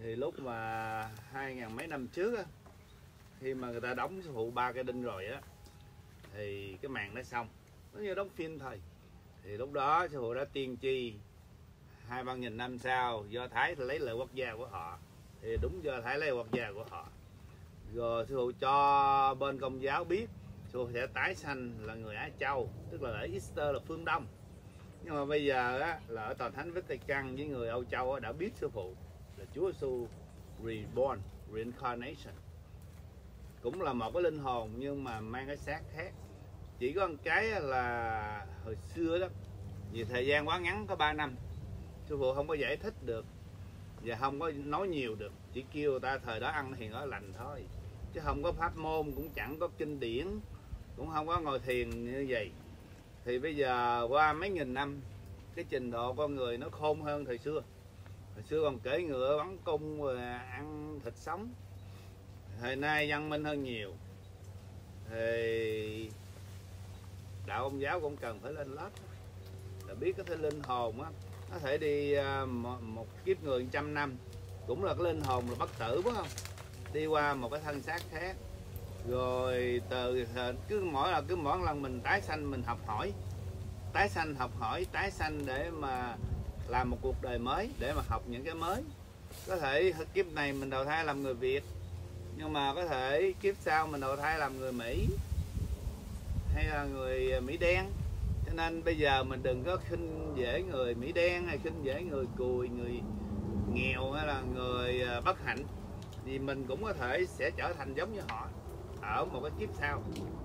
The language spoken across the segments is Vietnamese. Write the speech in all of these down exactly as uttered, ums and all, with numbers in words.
Thì lúc mà hai ngàn mấy năm trước á, khi mà người ta đóng sư phụ ba cái đinh rồi á, thì cái màn nó xong, nó như đóng phim thôi. Thì lúc đó sư phụ đã tiên tri hai ba nghìn năm sau Do Thái lấy lại quốc gia của họ, thì đúng Do Thái lấy quốc gia của họ. Rồi sư phụ cho bên Công giáo biết sư phụ sẽ tái sanh là người Á Châu, tức là lễ Easter là phương Đông. Nhưng mà bây giờ á, là ở tòa thánh Vatican với người Âu Châu á, đã biết sư phụ là Chúa Giêsu reborn, reincarnation, cũng là một cái linh hồn nhưng mà mang cái xác khác. Chỉ có một cái là hồi xưa đó, vì thời gian quá ngắn có ba năm, sư phụ không có giải thích được và không có nói nhiều được, chỉ kêu người ta thời đó ăn hiền ở lành thôi, chứ không có pháp môn, cũng chẳng có kinh điển, cũng không có ngồi thiền như vậy. Thì bây giờ qua mấy nghìn năm, cái trình độ con người nó khôn hơn thời xưa. Hồi xưa còn cưỡi ngựa bắn cung rồi ăn thịt sống, thời nay văn minh hơn nhiều. Thì đạo Công giáo cũng cần phải lên lớp là biết cái linh hồn á, nó thể đi một, một kiếp người trăm năm, cũng là cái linh hồn là bất tử, phải không? Đi qua một cái thân xác khác, rồi từ cứ mỗi là cứ mỗi lần mình tái sanh mình học hỏi, tái sanh học hỏi, tái sanh để mà làm một cuộc đời mới, để mà học những cái mới. Có thể kiếp này mình đầu thai làm người Việt, nhưng mà có thể kiếp sau mình đầu thai làm người Mỹ hay là người Mỹ đen. Cho nên bây giờ mình đừng có khinh dễ người Mỹ đen hay khinh dễ người cùi, người nghèo hay là người bất hạnh, vì mình cũng có thể sẽ trở thành giống như họ ở một cái kiếp sau.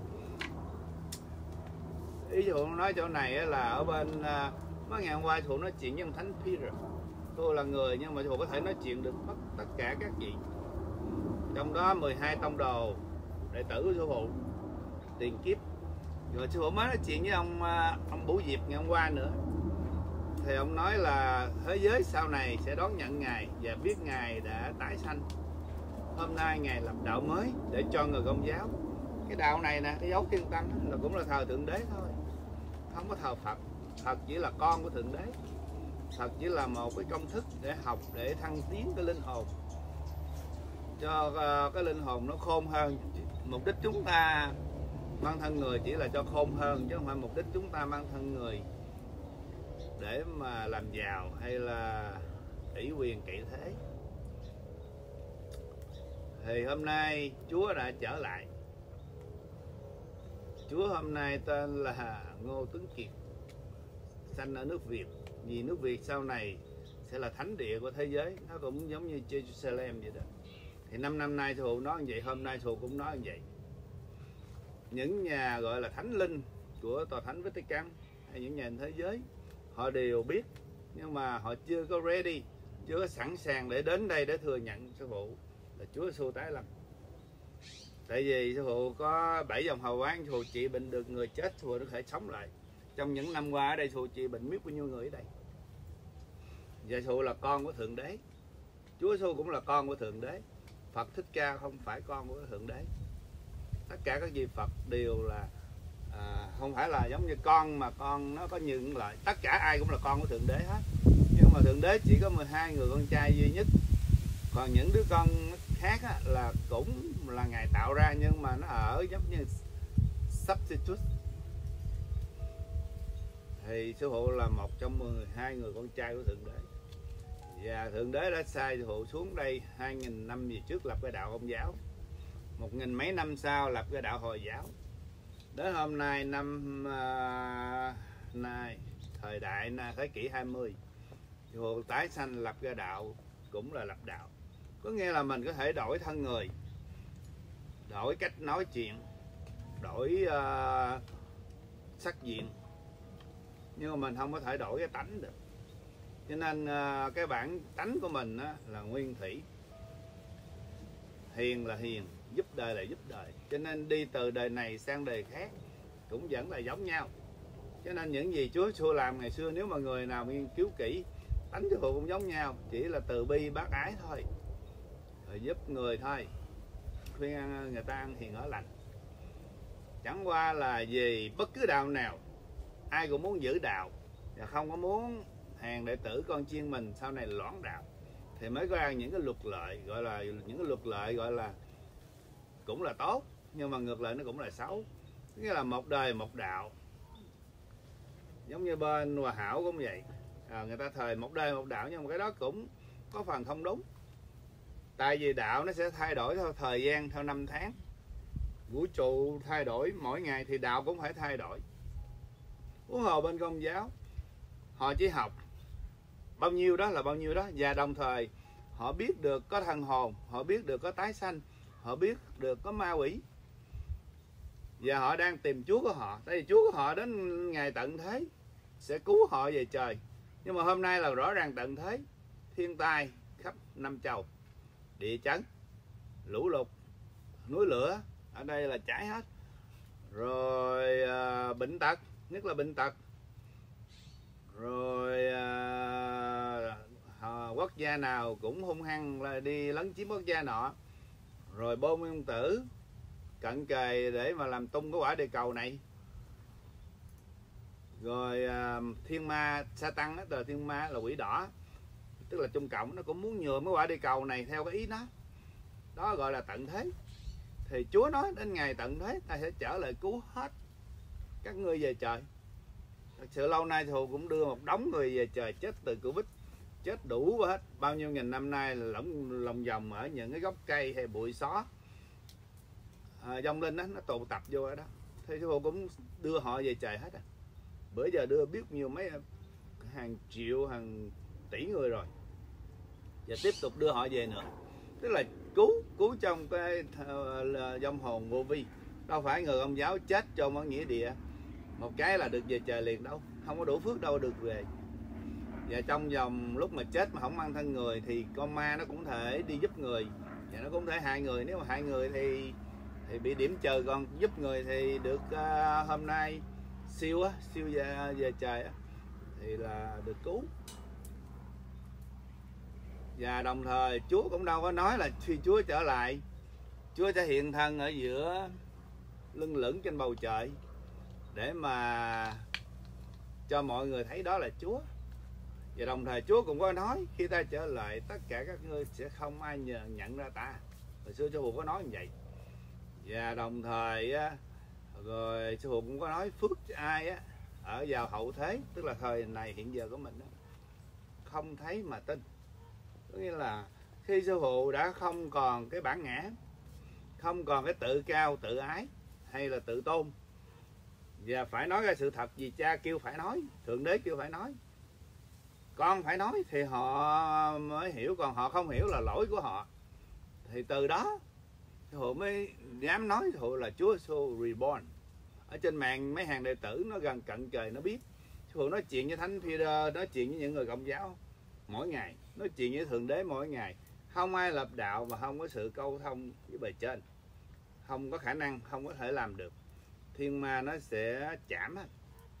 Ý dụ nói chỗ này là ở bên mấy ngày hôm qua Thụ nói chuyện với ông Thánh Peter. Tôi là người nhưng mà Thụ có thể nói chuyện được tất, tất cả các vị, trong đó mười hai tông đồ đệ tử của sư phụ tiền kiếp. Rồi sư phụ mới nói chuyện với ông ông Bủ Diệp ngày hôm qua nữa, thì ông nói là thế giới sau này sẽ đón nhận Ngài và biết Ngài đã tái sanh. Hôm nay Ngài lập đạo mới để cho người Công giáo. Cái đạo này nè, cái dấu Thiên Tâm là cũng là thờ Thượng Đế thôi, không có thờ Phật. Phật chỉ là con của Thượng Đế, Phật chỉ là một cái công thức để học, để thăng tiến cái linh hồn, cho cái linh hồn nó khôn hơn. Mục đích chúng ta mang thân người chỉ là cho khôn hơn, chứ không phải mục đích chúng ta mang thân người để mà làm giàu hay là ủy quyền cậy thế. Thì hôm nay Chúa đã trở lại. Chúa hôm nay tên là Ngô Tuấn Kiệt, sanh ở nước Việt, vì nước Việt sau này sẽ là thánh địa của thế giới, nó cũng giống như Jerusalem vậy đó. Thì năm năm nay Thù nói như vậy, hôm nay Thù cũng nói như vậy. Những nhà gọi là thánh linh của tòa thánh Vatican hay những nhà thế giới, họ đều biết, nhưng mà họ chưa có ready, chưa có sẵn sàng để đến đây để thừa nhận sư phụ là Chúa Giêsu tái lâm. Tại vì sư phụ có bảy dòng hào quán, sư phụ trị bệnh được người chết, sư phụ có thể sống lại. Trong những năm qua ở đây sư phụ trị bệnh biết bao nhiêu người ở đây. Và sư phụ là con của Thượng Đế, Chúa Giêsu cũng là con của Thượng Đế. Phật Thích Ca không phải con của Thượng Đế. Tất cả các vị Phật đều là à, không phải là giống như con, mà con nó có những loại, tất cả ai cũng là con của Thượng Đế hết. Nhưng mà Thượng Đế chỉ có mười hai người con trai duy nhất, còn những đứa con khác á, là cũng là Ngài tạo ra, nhưng mà nó ở giống như substitute. Thì sư phụ là một trong mười hai người con trai của Thượng Đế, và Thượng Đế đã sai sư phụ xuống đây hai nghìn năm về trước lập cái đạo Công giáo, một nghìn mấy năm sau lập cái đạo Hồi giáo. Đến hôm nay năm uh, nay thời đại thế kỷ hai mươi, sư phụ tái sanh lập cái đạo, cũng là lập đạo. Có nghĩa là mình có thể đổi thân người, đổi cách nói chuyện, đổi uh, sắc diện, nhưng mà mình không có thể đổi cái tánh được. Cho nên uh, cái bản tánh của mình á, là nguyên thủy, hiền là hiền, giúp đời là giúp đời. Cho nên đi từ đời này sang đời khác cũng vẫn là giống nhau. Cho nên những gì Chúa Giêsu làm ngày xưa, nếu mà người nào nghiên cứu kỹ, tánh sư phụ cũng giống nhau, chỉ là từ bi bác ái thôi, rồi giúp người thôi, khuyên người ta ăn hiền ở lành. Chẳng qua là vì bất cứ đạo nào ai cũng muốn giữ đạo và không có muốn hàng đệ tử con chiên mình sau này loãng đạo. thì mới có ăn những cái luật lợi, gọi là những cái luật lợi gọi là cũng là tốt, nhưng mà ngược lại nó cũng là xấu. Nghĩa là một đời một đạo, giống như bên Hòa Hảo cũng vậy, à, người ta thời một đời một đạo, nhưng mà cái đó cũng có phần không đúng. Tại vì đạo nó sẽ thay đổi theo thời gian, theo năm tháng, vũ trụ thay đổi mỗi ngày thì đạo cũng phải thay đổi. Huống hồ bên Công giáo họ chỉ học bao nhiêu đó là bao nhiêu đó, và đồng thời họ biết được có thần hồn, họ biết được có tái sanh, họ biết được có ma quỷ, và họ đang tìm Chúa của họ. Tại vì Chúa của họ đến ngày tận thế sẽ cứu họ về trời. Nhưng mà hôm nay là rõ ràng tận thế, thiên tai khắp năm châu, địa chấn, lũ lụt, núi lửa, ở đây là cháy hết. Rồi à, bệnh tật, nhất là bệnh tật. Rồi à, à, quốc gia nào cũng hung hăng là đi lấn chiếm quốc gia nọ. Rồi bom nguyên tử cận kề để mà làm tung cái quả địa cầu này. Rồi à, thiên ma Satan á, tờ thiên ma là quỷ đỏ, tức là Trung Cộng nó cũng muốn nhường cái quả địa cầu này theo cái ý nó. Đó gọi là tận thế. Thì Chúa nói đến ngày tận thế ta sẽ trở lại cứu hết các ngươi về trời. Thật sự lâu nay Thù cũng đưa một đống người về trời chết từ Covid, chết đủ hết bao nhiêu nghìn năm nay là lẫn lòng vòng ở những cái gốc cây hay bụi xó, à, dông linh đó, nó tụ tập vô ở đó. Thì Thù cũng đưa họ về trời hết à. Bữa giờ đưa biết nhiều mấy hàng triệu, hàng tỷ người rồi, và tiếp tục đưa họ về nữa. Tức là cứu cứu trong cái vong hồn vô vi. Đâu phải người Công giáo chết trong ở nghĩa địa một cái là được về trời liền đâu, không có đủ phước đâu được về. Và trong vòng lúc mà chết mà không mang thân người thì con ma nó cũng thể đi giúp người, và nó cũng thể hại người. Nếu mà hại người thì thì bị điểm trời, còn giúp người thì được uh, hôm nay siêu á, siêu về, về trời á, thì là được cứu. Và đồng thời Chúa cũng đâu có nói là khi Chúa trở lại, Chúa sẽ hiện thân ở giữa lưng lửng trên bầu trời để mà cho mọi người thấy đó là Chúa. Và đồng thời Chúa cũng có nói khi ta trở lại tất cả các ngươi sẽ không ai nhận ra ta. Hồi xưa Sư Phụ có nói như vậy. Và đồng thời á, rồi Sư Phụ cũng có nói phước cho ai á ở vào hậu thế, tức là thời này hiện giờ của mình đó, không thấy mà tin. Có nghĩa là khi Sư Phụ đã không còn cái bản ngã, không còn cái tự cao tự ái hay là tự tôn, và phải nói ra sự thật vì cha kêu phải nói, Thượng Đế kêu phải nói, con phải nói thì họ mới hiểu. Còn họ không hiểu là lỗi của họ, thì từ đó Sư Phụ mới dám nói Sư Phụ là Chúa Giêsu Reborn. Ở trên mạng mấy hàng đệ tử nó gần cận trời nó biết. Sư Phụ nói chuyện với Thánh Peter, nói chuyện với những người Công giáo mỗi ngày, nói chuyện với Thượng Đế mỗi ngày. Không ai lập đạo mà không có sự câu thông với bề trên, không có khả năng, không có thể làm được. Thiên ma nó sẽ chạm hết.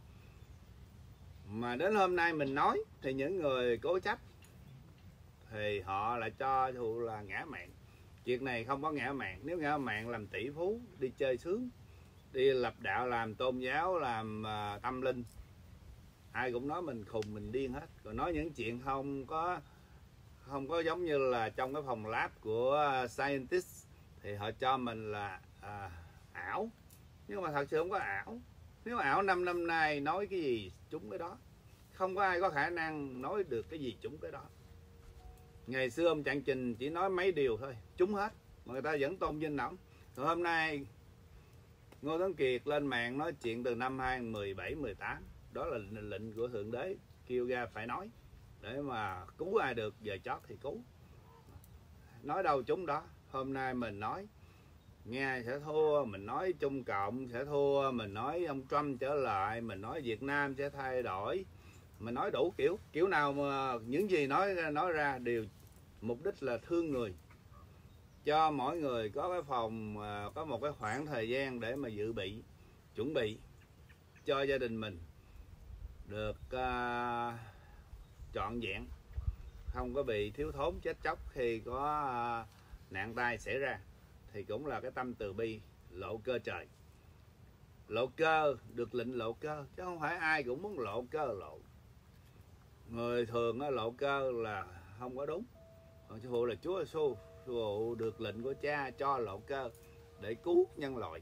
Mà đến hôm nay mình nói thì những người cố chấp thì họ lại cho Sư Phụ là ngã mạn. Chuyện này không có ngã mạn. Nếu ngã mạn làm tỷ phú, đi chơi sướng, đi lập đạo, làm tôn giáo, làm uh, tâm linh, ai cũng nói mình khùng, mình điên hết. Còn nói những chuyện không có không có giống như là trong cái phòng lab của uh, scientist thì họ cho mình là uh, ảo. Nhưng mà thật sự không có ảo. Nếu ảo năm năm nay nói cái gì trúng cái đó. Không có ai có khả năng nói được cái gì trúng cái đó. Ngày xưa ông Trạng Trình chỉ nói mấy điều thôi, trúng hết, mà người ta vẫn tôn vinh ổng. Rồi hôm nay Ngô Tấn Kiệt lên mạng nói chuyện từ năm hai không một bảy mười tám. Đó là lệnh của Thượng Đế kêu ra phải nói, để mà cứu ai được giờ chót thì cứu. Nói đâu trúng đó. Hôm nay mình nói Nga sẽ thua, mình nói Trung Cộng sẽ thua, mình nói ông Trump trở lại, mình nói Việt Nam sẽ thay đổi, mình nói đủ kiểu. Kiểu nào mà những gì nói nói ra đều mục đích là thương người, cho mỗi người có cái phòng, có một cái khoảng thời gian để mà dự bị, chuẩn bị cho gia đình mình được uh, trọn vẹn, không có bị thiếu thốn chết chóc khi có uh, nạn tai xảy ra. Thì cũng là cái tâm từ bi lộ cơ trời. Lộ cơ, được lệnh lộ cơ, chứ không phải ai cũng muốn lộ cơ lộ. Người thường lộ cơ là không có đúng. Còn sư phụ là Chúa Giêsu, sư phụ được lệnh của Cha cho lộ cơ để cứu nhân loại.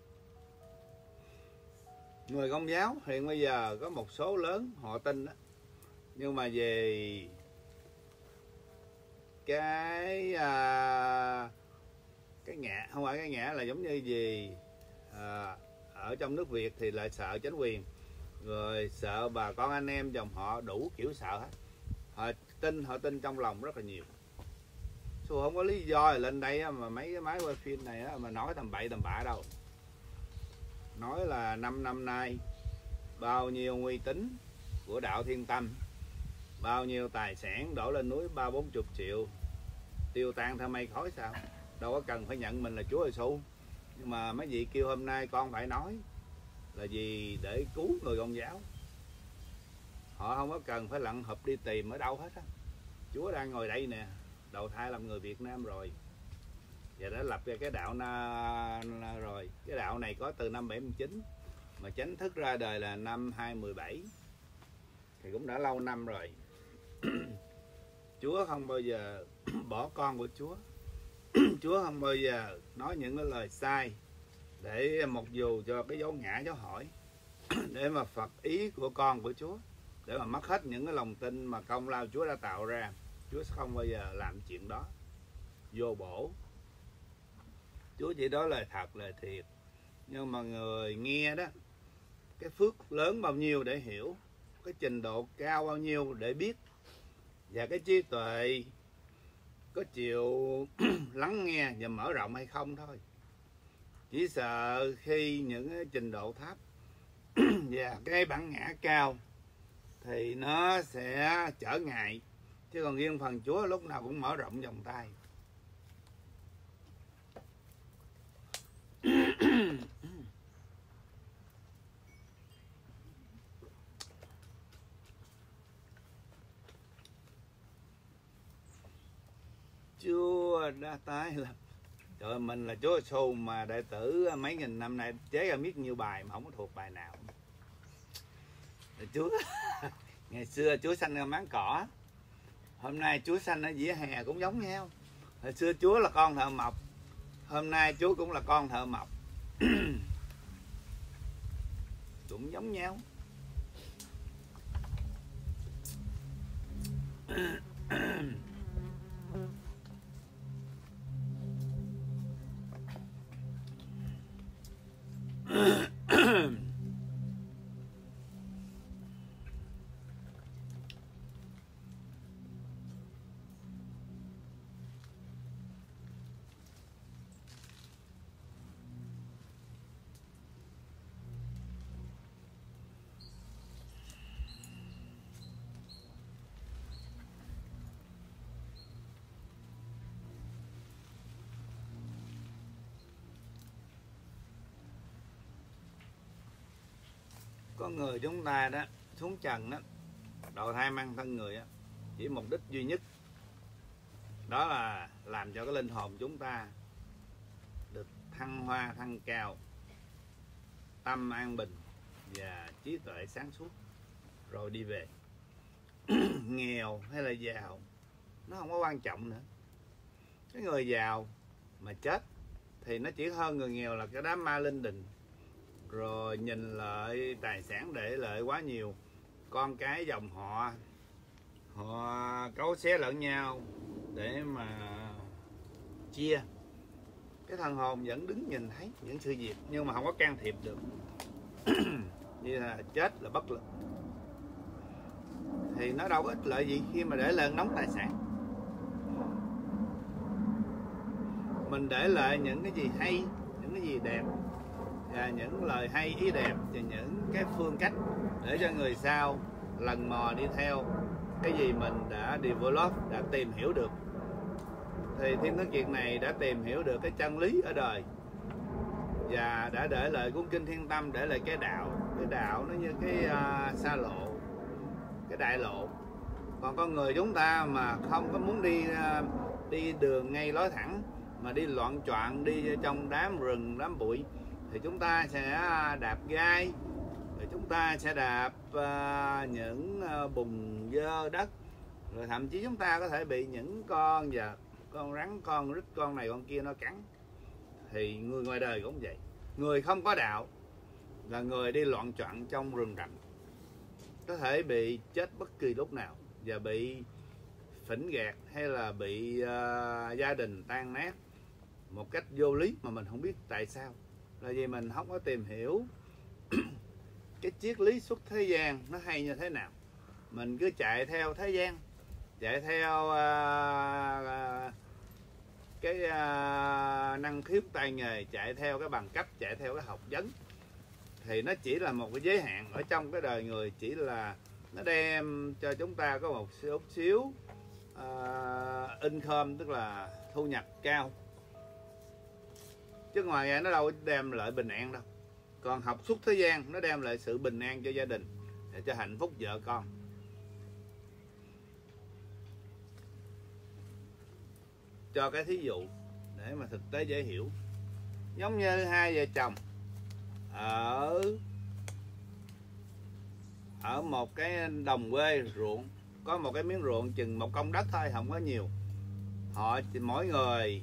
Người Công giáo hiện bây giờ có một số lớn họ tin đó, nhưng mà về cái à, cái ngã, không phải cái ngã là giống như gì à, ở trong nước Việt thì lại sợ chính quyền, rồi sợ bà con anh em dòng họ, đủ kiểu sợ hết. Họ tin, họ tin trong lòng rất là nhiều. Sư không có lý do lên đây mà mấy cái máy quay phim này mà nói tầm bậy tầm bạ đâu. Nói là năm năm nay bao nhiêu uy tín của đạo Thiên Tâm, bao nhiêu tài sản đổ lên núi ba bốn chục triệu tiêu tan theo mây khói sao? Đâu có cần phải nhận mình là Chúa Giêsu. Nhưng mà mấy vị kêu hôm nay con phải nói là gì để cứu người Công giáo. Họ không có cần phải lặn hụp đi tìm ở đâu hết á. Chúa đang ngồi đây nè, đầu thai làm người Việt Nam rồi, và đã lập ra cái đạo na, na rồi. Cái đạo này có từ năm bảy mươi chín mà chính thức ra đời là năm hai mươi bảy, thì cũng đã lâu năm rồi. Chúa không bao giờ bỏ con của Chúa. Chúa không bao giờ nói những cái lời sai để một dù cho cái dấu ngã dấu hỏi để mà phật ý của con của Chúa, để mà mất hết những cái lòng tin mà công lao Chúa đã tạo ra. Chúa sẽ không bao giờ làm chuyện đó vô bổ. Chúa chỉ nói lời thật, lời thiệt. Nhưng mà người nghe đó, cái phước lớn bao nhiêu để hiểu, cái trình độ cao bao nhiêu để biết, và cái trí tuệ có chịu lắng nghe và mở rộng hay không thôi. Chỉ sợ khi những cái trình độ thấp và cái bản ngã cao thì nó sẽ trở ngại. Chứ còn riêng phần Chúa lúc nào cũng mở rộng vòng tay. Chúa đã tái lập. Trời ơi, mình là Chúa Giêsu mà đệ tử mấy nghìn năm nay chế ra biết nhiều bài mà không có thuộc bài nào. Chúa ngày xưa Chúa sanh ra máng cỏ, hôm nay Chúa sanh ở vỉa hè cũng giống nhau. Hồi xưa Chúa là con thợ mộc, hôm nay Chúa cũng là con thợ mộc. Cũng giống nhau. Con người chúng ta đó xuống trần đó, đầu thai mang thân người đó, chỉ mục đích duy nhất đó là làm cho cái linh hồn chúng ta được thăng hoa thăng cao, tâm an bình và trí tuệ sáng suốt, rồi đi về. Nghèo hay là giàu nó không có quan trọng nữa. Cái người giàu mà chết thì nó chỉ hơn người nghèo là cái đám ma linh đình, rồi nhìn lại tài sản để lợi quá nhiều, con cái dòng họ họ cấu xé lẫn nhau để mà chia. Cái thần hồn vẫn đứng nhìn thấy những sự việc nhưng mà không có can thiệp được. Như là chết là bất lực, thì nó đâu có ích lợi gì khi mà để lên nóng tài sản. Mình để lại những cái gì hay, những cái gì đẹp, và những lời hay ý đẹp, và những cái phương cách để cho người sau lần mò đi theo cái gì mình đã develop, đã tìm hiểu được. Thì Thiên Tấn Kiệt này đã tìm hiểu được cái chân lý ở đời, và đã để lại cuốn kinh Thiên Tâm, để lại cái đạo. Cái đạo nó như cái uh, xa lộ, cái đại lộ. Còn con người chúng ta mà không có muốn đi uh, đi đường ngay lối thẳng, mà đi loạn choạng, đi trong đám rừng, đám bụi, thì chúng ta sẽ đạp gai, rồi chúng ta sẽ đạp uh, những uh, bùn dơ đất, Rồi thậm chí chúng ta có thể bị những con vật, con rắn, con rít, con này con kia nó cắn. Thì người ngoài đời cũng vậy. Người không có đạo là người đi loạn trọn trong rừng rậm, có thể bị chết bất kỳ lúc nào, và bị phỉnh gạt hay là bị uh, gia đình tan nát một cách vô lý mà mình không biết tại sao. Là vì mình không có tìm hiểu cái triết lý xuất thế gian nó hay như thế nào. Mình cứ chạy theo thế gian, chạy theo uh, cái uh, năng khiếu tay nghề, chạy theo cái bằng cấp, chạy theo cái học vấn. Thì nó chỉ là một cái giới hạn ở trong cái đời người, chỉ là nó đem cho chúng ta có một xíu xíu uh, income, tức là thu nhập cao, chứ ngoài ra nó đâu đem lại bình an đâu. Còn học xuất thế gian nó đem lại sự bình an cho gia đình, để cho hạnh phúc vợ con. Cho cái thí dụ để mà thực tế dễ hiểu, giống như hai vợ chồng ở ở một cái đồng quê ruộng, có một cái miếng ruộng chừng một công đất thôi, không có nhiều. Họ mỗi người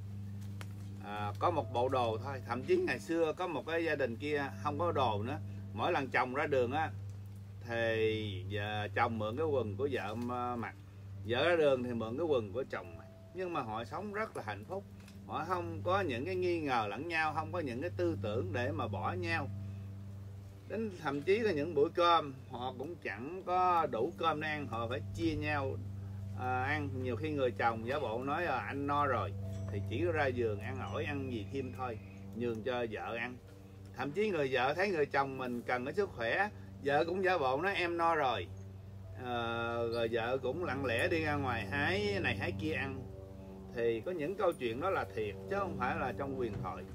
à, có một bộ đồ thôi. Thậm chí ngày xưa có một cái gia đình kia không có đồ nữa, mỗi lần chồng ra đường á thì giờ chồng mượn cái quần của vợ mặc, vợ ra đường thì mượn cái quần của chồng mặc. Nhưng mà họ sống rất là hạnh phúc, họ không có những cái nghi ngờ lẫn nhau, không có những cái tư tưởng để mà bỏ nhau. Đến thậm chí là những bữa cơm họ cũng chẳng có đủ cơm để ăn, họ phải chia nhau à, ăn. Nhiều khi người chồng giả bộ nói là anh no rồi thì chỉ có ra giường ăn ổi, ăn gì thêm thôi, nhường cho vợ ăn. Thậm chí người vợ thấy người chồng mình cần cái sức khỏe, vợ cũng giả bộ nói em no rồi, à, rồi vợ cũng lặng lẽ đi ra ngoài hái này hái kia ăn. Thì có những câu chuyện đó là thiệt, chứ không phải là trong huyền thoại.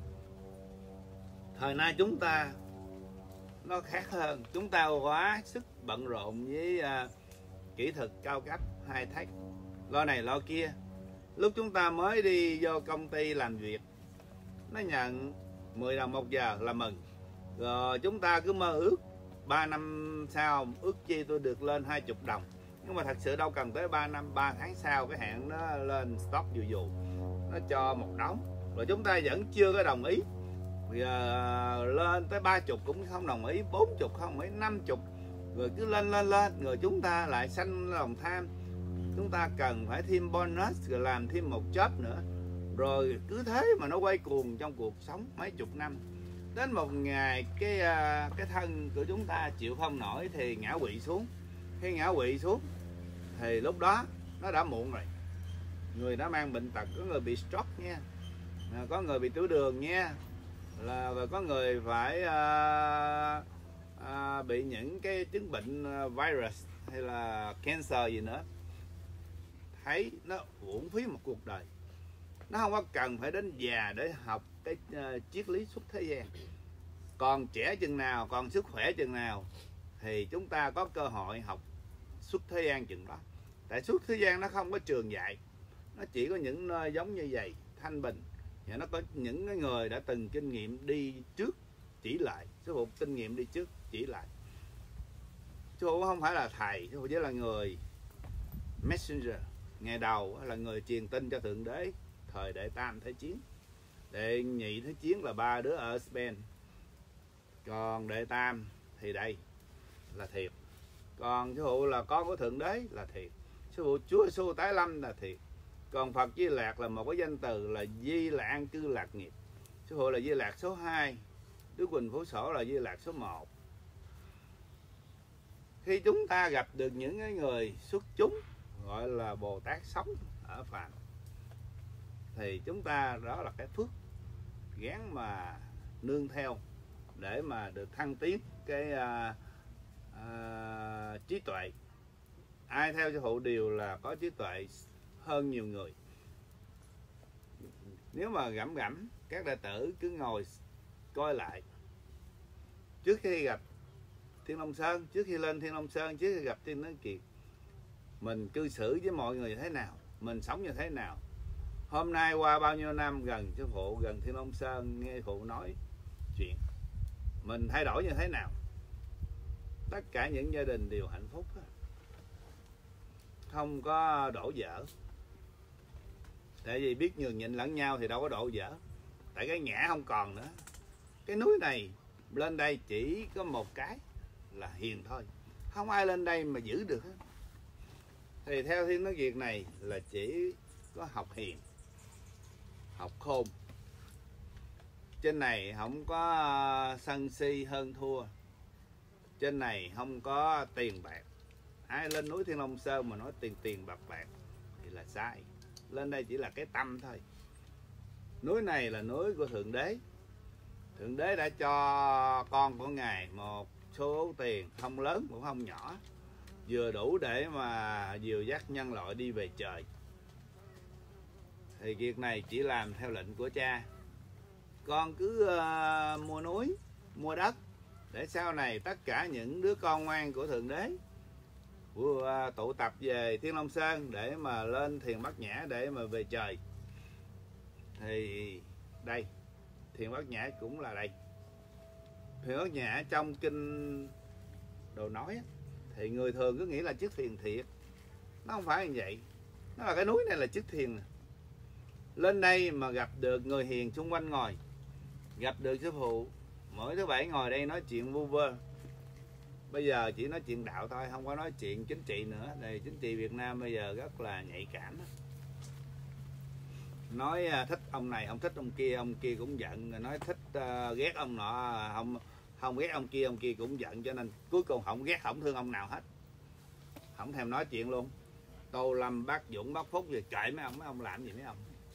Thời nay chúng ta nó khác hơn, chúng ta quá sức bận rộn với uh, kỹ thuật cao cấp, high tech, lo này lo kia. Lúc chúng ta mới đi vô công ty làm việc, nó nhận mười đồng một giờ là mừng. Rồi chúng ta cứ mơ ước ba năm sau ước chi tôi được lên hai mươi đồng. Nhưng mà thật sự đâu cần tới ba năm, ba tháng sau cái hẹn nó lên stock dù dù, nó cho một đống. Rồi chúng ta vẫn chưa có đồng ý. Giờ lên tới ba chục cũng không đồng ý, bốn chục không đồng ý, năm chục, rồi cứ lên lên lên. Rồi chúng ta lại sanh lòng tham, chúng ta cần phải thêm bonus, rồi làm thêm một job nữa. Rồi cứ thế mà nó quay cuồng trong cuộc sống mấy chục năm. Đến một ngày cái cái thân của chúng ta chịu không nổi thì ngã quỵ xuống. Khi ngã quỵ xuống thì lúc đó nó đã muộn rồi. Người đã mang bệnh tật, có người bị stroke nha, có người bị tiểu đường nha, là và có người phải uh, uh, bị những cái chứng bệnh virus hay là cancer gì nữa. Thấy nó uổng phí một cuộc đời. Nó không có cần phải đến già để học cái uh, triết lý xuất thế gian. Còn trẻ chừng nào, còn sức khỏe chừng nào thì chúng ta có cơ hội học xuất thế gian chừng đó. Tại xuất thế gian nó không có trường dạy, nó chỉ có những nơi giống như vậy, thanh bình. Và nó có những cái người đã từng kinh nghiệm đi trước chỉ lại, sư phụ kinh nghiệm đi trước chỉ lại. Sư phụ không phải là thầy, sư phụ chỉ là người messenger. Ngày đầu là người truyền tin cho Thượng Đế thời Đệ Tam Thế Chiến. Đệ Nhị Thế Chiến là ba đứa ở Spain. Còn Đệ Tam thì đây là thiệt. Còn sư phụ là con của Thượng Đế là thiệt. Sư phụ Chúa Giêsu tái lâm là thiệt. Còn Phật Di Lạc là một cái danh từ là Di là an cư lạc nghiệp. Sư phụ là Di Lạc số hai, Đức Quỳnh Phú Sổ là Di Lạc số một. Khi chúng ta gặp được những cái người xuất chúng gọi là Bồ Tát sống ở phàm, thì chúng ta đó là cái phước gán mà nương theo để mà được thăng tiến cái uh, uh, trí tuệ. Ai theo sư phụ đều là có trí tuệ hơn nhiều người. Nếu mà gẫm gẫm các đệ tử cứ ngồi coi lại, trước khi gặp Thiên Long Sơn, trước khi lên Thiên Long Sơn, trước khi gặp Thiên Tấn Kiệt, mình cư xử với mọi người như thế nào, mình sống như thế nào. Hôm nay qua bao nhiêu năm gần sư phụ, gần Thiên Long Sơn, nghe phụ nói chuyện, mình thay đổi như thế nào. Tất cả những gia đình đều hạnh phúc. không có đổ vỡ. Tại vì biết nhường nhịn lẫn nhau thì đâu có đổ vỡ. Tại cái ngã không còn nữa. Cái núi này lên đây chỉ có một cái là hiền thôi, không ai lên đây mà giữ được hết. Thì theo Thiên nói Việt này là chỉ có học hiền, học khôn. Trên này không có sân si hơn thua. Trên này không có tiền bạc. Ai lên núi Thiên Long Sơn mà nói tiền tiền bạc bạc thì là sai. Lên đây chỉ là cái tâm thôi. Núi này là núi của Thượng Đế. Thượng Đế đã cho con của Ngài một số tiền không lớn cũng không nhỏ, vừa đủ để mà dìu dắt nhân loại đi về trời. Thì việc này chỉ làm theo lệnh của cha. Con cứ uh, mua núi, mua đất, để sau này tất cả những đứa con ngoan của Thượng Đế uh, tụ tập về Thiên Long Sơn để mà lên Thiền Bát Nhã để mà về trời. Thì đây, Thiền Bát Nhã cũng là đây. Thiền Bát Nhã trong kinh Đồ Nói thì người thường cứ nghĩ là chiếc thuyền thiệt. Nó không phải như vậy. Nó là cái núi này là chiếc thuyền này. Lên đây mà gặp được người hiền xung quanh ngồi, gặp được sư phụ mỗi thứ bảy ngồi đây nói chuyện vu vơ. Bây giờ chỉ nói chuyện đạo thôi, không có nói chuyện chính trị nữa. Đây, chính trị Việt Nam bây giờ rất là nhạy cảm đó. Nói thích ông này không thích ông kia, ông kia cũng giận. Nói thích uh, ghét ông nọ, không không ghét ông kia, ông kia cũng giận. Cho nên cuối cùng không ghét không thương ông nào hết, không thèm nói chuyện luôn. Tô Lâm, Bác Dũng, Bác Phúc gì kệ mấy ông, mấy ông làm gì mấy ông.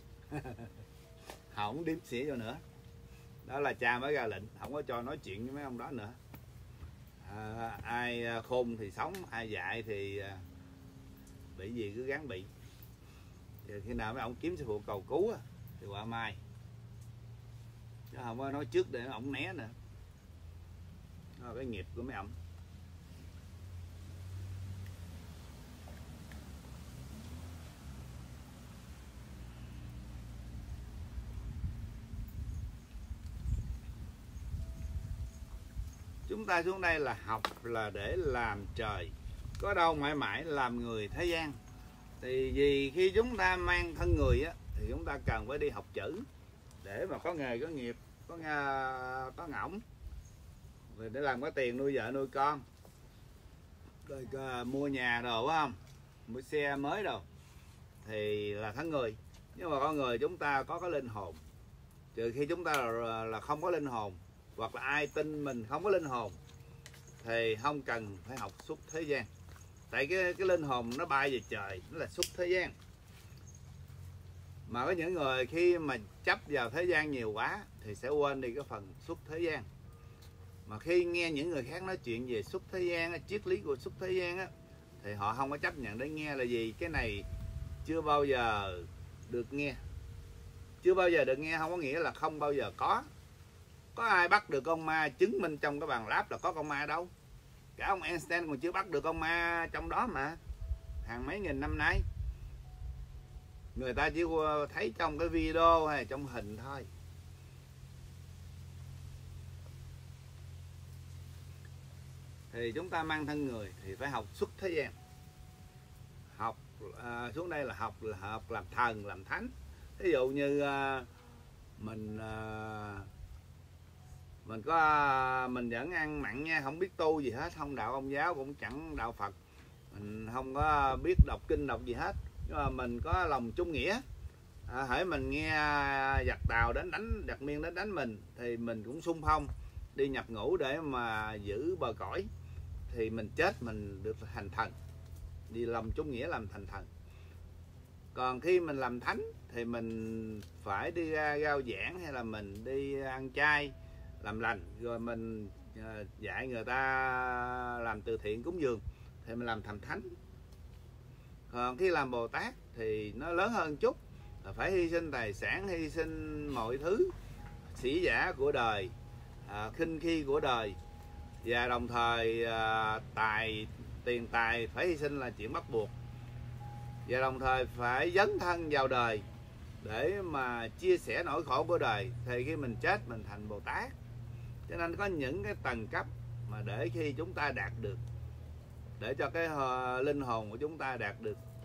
Không đếm xỉa vô nữa. Đó là cha mới ra lệnh không có cho nói chuyện với mấy ông đó nữa. À, ai khôn thì sống, ai dại thì bị gì cứ gắng bị. Giờ khi nào mấy ông kiếm sư phụ cầu cứu thì qua mai, chứ không có nói trước để ông né nữa. Đó là cái nghiệp của mấy ông. Chúng ta xuống đây là học là để làm trời, có đâu mãi mãi làm người thế gian. Thì vì khi chúng ta mang thân người á, thì chúng ta cần phải đi học chữ để mà có nghề, có nghiệp, có có ngỗng, rồi để làm có tiền nuôi vợ nuôi con, rồi mua nhà đồ phải không, mua xe mới đồ, thì là thân người. Nhưng mà con người chúng ta có cái linh hồn. Trừ khi chúng ta là, là không có linh hồn, hoặc là ai tin mình không có linh hồn, thì không cần phải học xuất thế gian. Tại cái, cái linh hồn nó bay về trời, nó là xuất thế gian. Mà có những người khi mà chấp vào thế gian nhiều quá thì sẽ quên đi cái phần xuất thế gian. Mà khi nghe những người khác nói chuyện về xuất thế gian, triết lý của xuất thế gian á, thì họ không có chấp nhận để nghe. Là gì? Cái này chưa bao giờ được nghe. Chưa bao giờ được nghe không có nghĩa là không bao giờ có. Có ai bắt được con ma chứng minh trong cái bàn lab là có con ma đâu. Cả ông Einstein còn chưa bắt được con ma trong đó mà, hàng mấy nghìn năm nay. Người ta chỉ thấy trong cái video hay trong hình thôi. Thì chúng ta mang thân người thì phải học xuất thế gian. Học à, xuống đây là học là học làm thần, làm thánh. Ví dụ như à, mình à, mình có mình vẫn ăn mặn nha, không biết tu gì hết, không đạo Công giáo cũng chẳng đạo Phật, mình không có biết đọc kinh đọc gì hết, nhưng mà mình có lòng trung nghĩa. À, hễ mình nghe giặc Tàu đến đánh, giặc Miên đến đánh mình thì mình cũng xung phong đi nhập ngũ để mà giữ bờ cõi, thì mình chết mình được thành thần, vì lòng trung nghĩa làm thành thần. Còn khi mình làm thánh thì mình phải đi ra rao giảng, hay là mình đi ăn chay làm lành, rồi mình dạy người ta làm từ thiện cúng dường, thì mình làm thành thánh. Còn khi làm Bồ Tát thì nó lớn hơn chút, là phải hy sinh tài sản, hy sinh mọi thứ sĩ giả của đời, à, khinh khi của đời, và đồng thời à, tài tiền tài phải hy sinh là chuyện bắt buộc, và đồng thời phải dấn thân vào đời để mà chia sẻ nỗi khổ của đời. Thì khi mình chết mình thành Bồ Tát. Cho nên có những cái tầng cấp mà để khi chúng ta đạt được, để cho cái linh hồn của chúng ta đạt được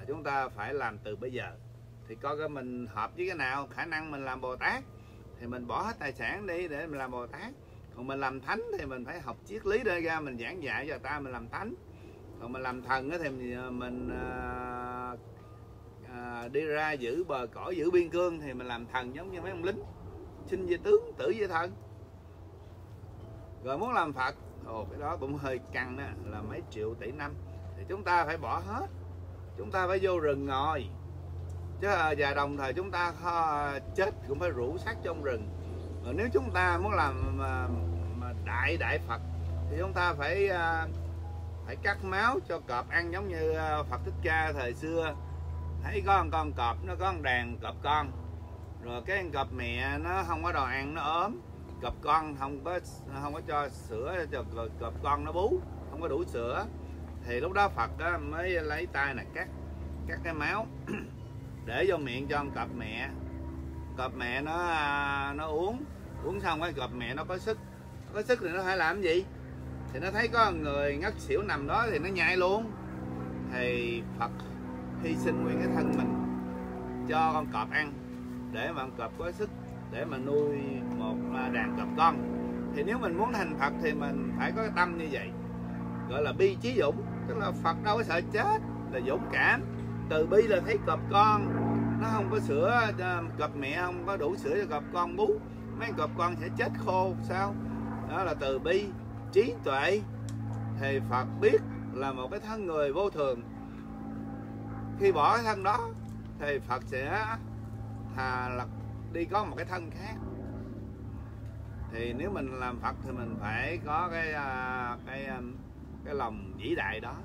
chúng ta phải làm từ bây giờ. Thì coi cái mình hợp với cái nào, khả năng mình làm Bồ Tát thì mình bỏ hết tài sản đi để mình làm Bồ Tát. Còn mình làm thánh thì mình phải học triết lý để ra mình giảng dạy cho ta mình làm thánh. Còn mình làm thần thì mình à, à, đi ra giữ bờ cõi, giữ biên cương thì mình làm thần giống như mấy ông lính, sinh về tướng, tử về thần. Rồi muốn làm Phật, ồ cái đó cũng hơi căng đó, là mấy triệu tỷ năm. Thì chúng ta phải bỏ hết, chúng ta phải vô rừng ngồi. Chứ và đồng thời chúng ta chết cũng phải rủ xác trong rừng. Rồi nếu chúng ta muốn làm mà, mà đại đại Phật thì chúng ta phải phải cắt máu cho cọp ăn, giống như Phật Thích Ca thời xưa thấy có con con cọp, nó có con đàn cọp con, rồi cái con cọp mẹ nó không có đồ ăn, nó ốm, cọp con không có không có cho sữa cho cọp con nó bú, không có đủ sữa, thì lúc đó Phật đó mới lấy tay này cắt cắt cái máu để vô miệng cho con cọp mẹ. Cọp mẹ nó nó uống uống xong cái cọp mẹ nó có sức, có sức thì nó phải làm gì? Thì nó thấy có người ngất xỉu nằm đó thì nó nhai luôn. Thì Phật hy sinh nguyên cái thân mình cho con cọp ăn để mà con cọp có sức để mà nuôi một đàn cọp con. Thì nếu mình muốn thành Phật thì mình phải có cái tâm như vậy, gọi là bi trí dũng. Tức là Phật đâu có sợ chết, là dũng cảm. Từ bi là thấy cọp con nó không có sữa, cọp mẹ không có đủ sữa cho cọp con bú, mấy cọp con sẽ chết khô sao? Đó là từ bi. Trí tuệ thì Phật biết là một cái thân người vô thường, khi bỏ cái thân đó thì Phật sẽ thà là đi có một cái thân khác. Thì nếu mình làm Phật thì mình phải có cái cái cái lòng vĩ đại đó.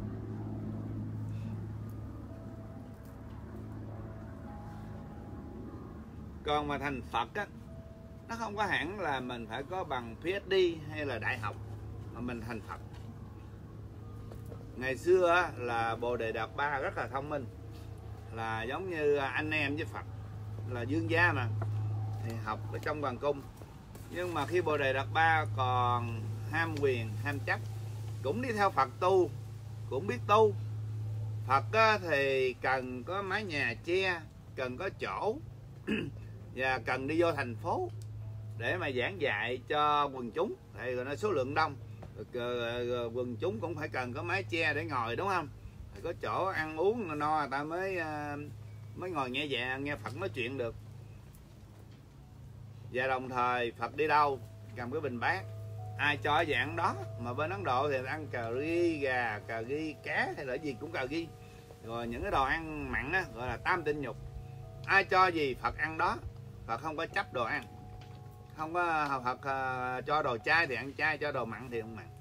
Còn mà thành Phật á, nó không có hẳn là mình phải có bằng ph đê hay là đại học mà mình thành Phật. Ngày xưa á, là Bồ Đề Đạt Ba rất là thông minh, là giống như anh em với Phật, là dương gia mà, thì học ở trong hoàng cung. Nhưng mà khi Bồ Đề Đạt Ba còn ham quyền, ham chấp, cũng đi theo Phật tu, cũng biết tu. Phật á, thì cần có mái nhà che, cần có chỗ và cần đi vô thành phố để mà giảng dạy cho quần chúng, thì nó số lượng đông, quần chúng cũng phải cần có mái che để ngồi, đúng không? Phải có chỗ ăn uống no người ta mới mới ngồi nghe dạ nghe Phật nói chuyện được. Và đồng thời Phật đi đâu cầm cái bình bát, ai cho dạng đó. Mà bên Ấn Độ thì ăn cà ri gà, cà ri cá hay là gì cũng cà ri. Rồi những cái đồ ăn mặn á, gọi là tam tinh nhục, ai cho gì Phật ăn đó. Phật không có chấp đồ ăn, không có Phật uh, cho đồ chay thì ăn chay, cho đồ mặn thì không mặn.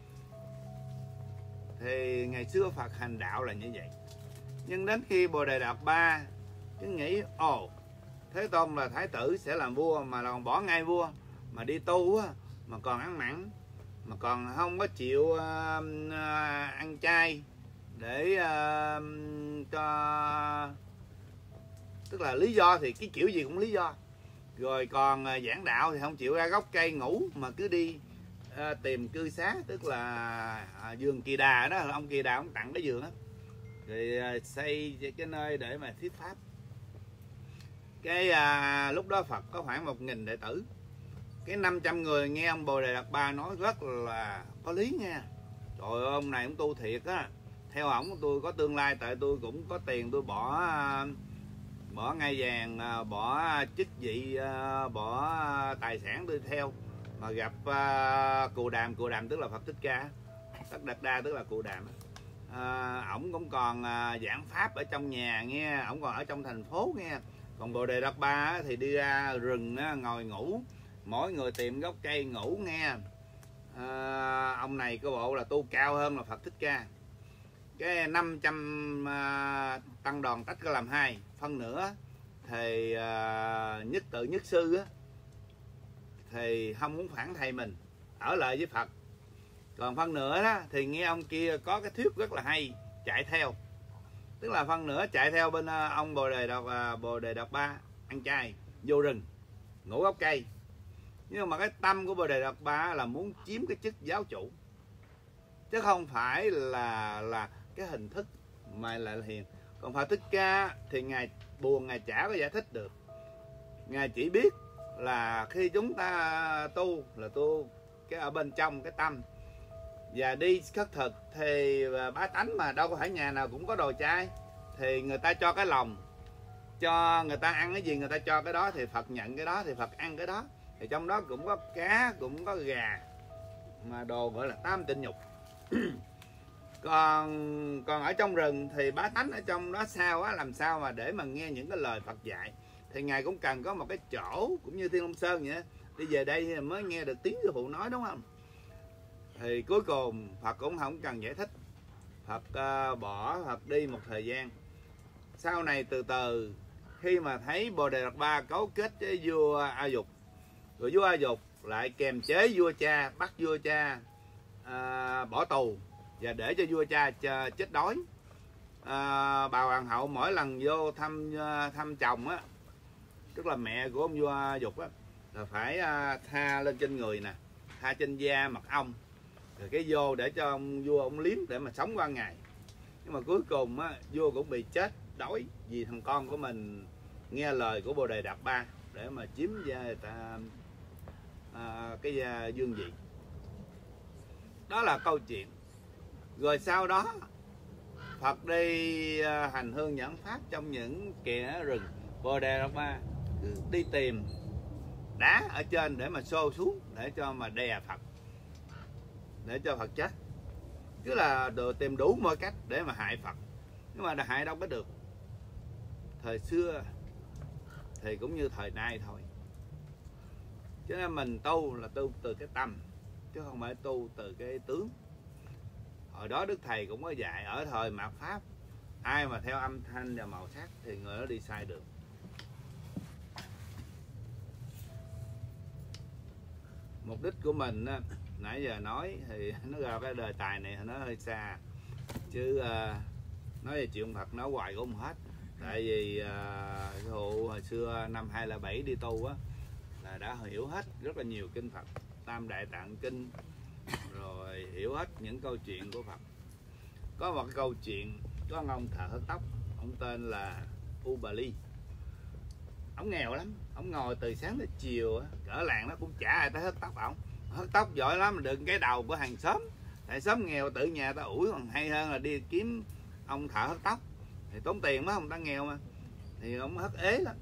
Thì ngày xưa Phật hành đạo là như vậy. Nhưng đến khi Bồ Đề Đạt Ba cứ nghĩ ồ Thế Tôn là thái tử sẽ làm vua mà còn bỏ ngay vua, mà đi tu á, mà còn ăn mặn, mà còn không có chịu uh, uh, ăn chay để uh, cho, tức là lý do thì cái kiểu gì cũng lý do. Rồi còn uh, giảng đạo thì không chịu ra gốc cây ngủ, mà cứ đi uh, tìm cư xá, tức là uh, vườn Kỳ Đà đó, ông Kỳ Đà ông tặng cái vườn á, rồi uh, xây cái nơi để mà thuyết pháp. Cái à, lúc đó Phật có khoảng một nghìn đệ tử. Cái năm trăm người nghe ông Bồ Đề Đạt Ba nói rất là có lý nha. Trời ơi, ông này ông tu thiệt á. Theo ổng tôi có tương lai, tại tôi cũng có tiền, tôi bỏ bỏ ngai vàng, bỏ chức vị, bỏ tài sản tôi theo. Mà gặp uh, Cù Đàm, Cù Đàm tức là Phật Thích Ca, Tất Đạt Đa tức là Cù Đàm. À, ổng cũng còn uh, giảng pháp ở trong nhà nghe, ổng còn ở trong thành phố nghe. Còn Bồ Đề Đạt Ba thì đi ra rừng ngồi ngủ, mỗi người tìm gốc cây ngủ nghe. À, ông này có bộ là tu cao hơn là Phật Thích Ca. Cái năm trăm à, tăng đoàn tách ra làm hai, phân nữa thì à, nhất tự nhất sư á, thì không muốn phản thầy mình, ở lại với Phật. Còn phân nữa đó thì nghe ông kia có cái thuyết rất là hay, chạy theo. Tức là phân nữa chạy theo bên ông Bồ Đề Đạt Bồ Đề Đạt Ba ăn chay, vô rừng ngủ gốc cây. Nhưng mà cái tâm của Bồ Đề Đạt Ba là muốn chiếm cái chức giáo chủ, chứ không phải là là cái hình thức mà là hiền. Còn Phật Thích Ca thì Ngài buồn, Ngài chả có giải thích được. Ngài chỉ biết là khi chúng ta tu là tu cái ở bên trong cái tâm, và đi khất thực thì bá tánh mà đâu có phải nhà nào cũng có đồ chay, thì người ta cho cái lòng, cho người ta ăn cái gì người ta cho cái đó, thì Phật nhận cái đó, thì Phật ăn cái đó. Thì trong đó cũng có cá, cũng có gà, mà đồ gọi là tam tịnh nhục. còn còn ở trong rừng thì bá tánh ở trong đó sao á, làm sao mà để mà nghe những cái lời Phật dạy. Thì Ngài cũng cần có một cái chỗ, cũng như Thiên Long Sơn vậy, đi về đây mới nghe được tiếng sư phụ nói, đúng không? Thì cuối cùng Phật cũng không cần giải thích. Phật uh, bỏ Phật đi một thời gian. Sau này từ từ khi mà thấy Bồ Đề Đạt Ba cấu kết với vua A Dục, rồi vua A Dục lại kềm chế vua cha, bắt vua cha uh, bỏ tù và để cho vua cha chết đói. uh, bà hoàng hậu mỗi lần vô thăm uh, thăm chồng á, tức là mẹ của ông vua A Dục á, là phải uh, tha lên trên người nè, tha trên da mật ong, rồi cái vô để cho ông vua ông liếm để mà sống qua ngày. Nhưng mà cuối cùng á, vua cũng bị chết đói vì thằng con của mình nghe lời của Bồ Đề Đạt Ba để mà chiếm gia người ta à, cái gia dương vị. Đó là câu chuyện. Rồi sau đó Phật đi à, hành hương nhẫn pháp trong những kẻ rừng. Bồ Đề Đạt Ba cứ đi tìm đá ở trên để mà xô xuống, để cho mà đè Phật, để cho Phật chết. Cứ là đồ tìm đủ mọi cách để mà hại Phật, nhưng mà hại đâu có được. Thời xưa thì cũng như thời nay thôi. Cho nên mình tu là tu từ cái tâm, chứ không phải tu từ cái tướng. Hồi đó Đức Thầy cũng có dạy, ở thời mạt Pháp, ai mà theo âm thanh và màu sắc thì người đó đi sai đường. Mục đích của mình nãy giờ nói thì nó ra cái đề tài này nó hơi xa, chứ uh, nói về chuyện Phật nói hoài cũng không hết. Tại vì uh, hộ hồi xưa năm hai không không bảy đi tu á, là đã hiểu hết rất là nhiều kinh Phật, Tam Đại Tạng Kinh, rồi hiểu hết những câu chuyện của Phật. Có một cái câu chuyện, có ông, ông thợ hớt tóc, ông tên là Ubali. Ông nghèo lắm, ông ngồi từ sáng tới chiều á, cỡ làng nó cũng chả ai tới hớt tóc ổng. Hớt tóc giỏi lắm, mà đựng cái đầu của hàng xóm. Tại xóm nghèo tự nhà ta ủi còn hay hơn là đi kiếm ông thợ hớt tóc, thì tốn tiền quá, không ta nghèo mà. Thì ông hớt ế lắm.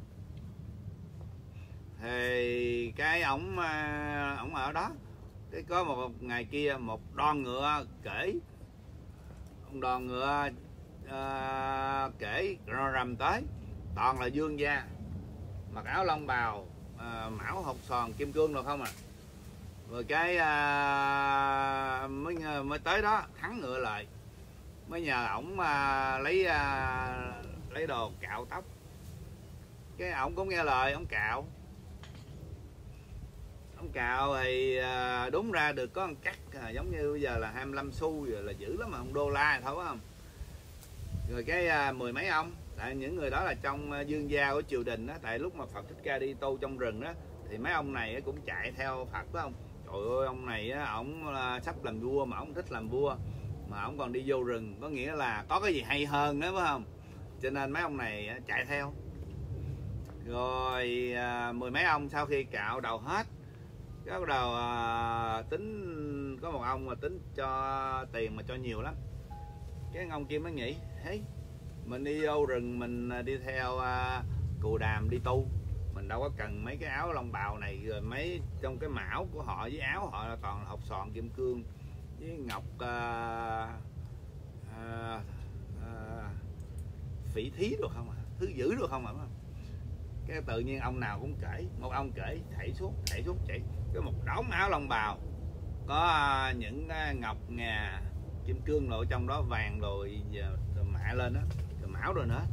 Thì cái ổng ổng ở đó, cái có một ngày kia một đòn ngựa kể, ông đòn ngựa uh, kể rầm tới, toàn là dương gia, mặc áo long bào, uh, mão hột sòn kim cương rồi không à. Rồi cái uh, mới mới tới đó thắng ngựa lại, mới nhờ ổng uh, lấy uh, lấy đồ cạo tóc. Cái ổng cũng nghe lời, ổng cạo ổng cạo thì uh, đúng ra được có một cắt, uh, giống như bây giờ là hai mươi lăm xu rồi, là dữ lắm mà, không đô la thôi phải không. Rồi cái uh, mười mấy ông, tại những người đó là trong uh, dương gia của triều đình đó. Tại lúc mà Phật Thích Ca đi tu trong rừng đó, thì mấy ông này cũng chạy theo Phật phải không. Trời ơi, ông này á, ổng uh, sắp làm vua mà ổng thích làm vua, mà ổng còn đi vô rừng, có nghĩa là có cái gì hay hơn đó phải không. Cho nên mấy ông này uh, chạy theo. Rồi uh, mười mấy ông sau khi cạo đầu hết, cái bắt đầu uh, tính, có một ông mà tính cho tiền mà cho nhiều lắm. Cái ông kia mới nghĩ, hey, mình đi vô rừng, mình đi theo uh, cù đàm đi tu, mình đâu có cần mấy cái áo long bào này, rồi mấy trong cái mão của họ với áo họ là toàn là hột sòn kim cương với ngọc uh, uh, uh, phỉ thí được không à, thứ dữ được không à. Cái tự nhiên ông nào cũng kể, một ông kể thảy xuống thảy xuống chạy cái một đống áo long bào có những ngọc ngà kim cương nội trong đó, vàng rồi, rồi mạ lên đó, rồi mão rồi nữa.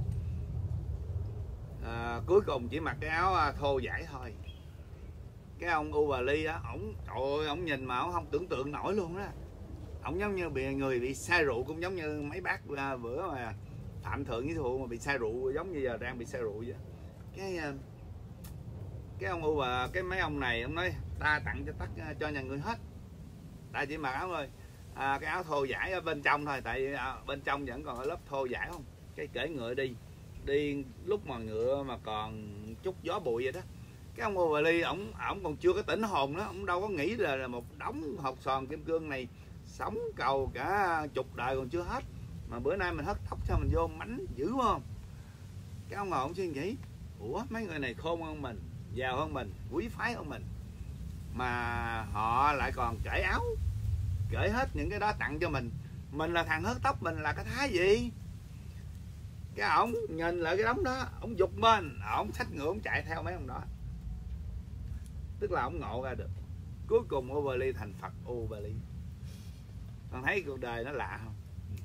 À, cuối cùng chỉ mặc cái áo thô vải thôi. Cái ông Ubali á, ổng trời ơi, ổng nhìn mà ổng không tưởng tượng nổi luôn đó. Ổng giống như bị người bị say rượu, cũng giống như mấy bác bữa mà Phạm Thượng với Thụ mà bị say rượu, giống như giờ đang bị say rượu vậy. Cái cái ông U và cái mấy ông này ông nói ta tặng cho tất cho nhà người hết, ta chỉ mặc áo thôi, à, cái áo thô vải ở bên trong thôi, tại à, bên trong vẫn còn ở lớp thô vải không. cái kể ngựa đi đi lúc mà ngựa mà còn chút gió bụi vậy đó, cái ông Overly ổng ổng còn chưa có tỉnh hồn đó, ổng đâu có nghĩ là, là một đống hột sòn kim cương này sống cầu cả chục đời còn chưa hết, mà bữa nay mình hất tóc cho mình vô mánh dữ không. Cái ông ngồi ông suy nghĩ, ủa mấy người này khôn hơn mình, giàu hơn mình, quý phái hơn mình, mà họ lại còn cởi áo, cởi hết những cái đó tặng cho mình. Mình là thằng hớt tóc, mình là cái thái gì. Cái ổng nhìn lại cái đống đó, ổng giục bên, ổng xách ngựa, ổng chạy theo mấy ông đó. Tức là ổng ngộ ra được. Cuối cùng Overly thành Phật Overly. Con thấy cuộc đời nó lạ không?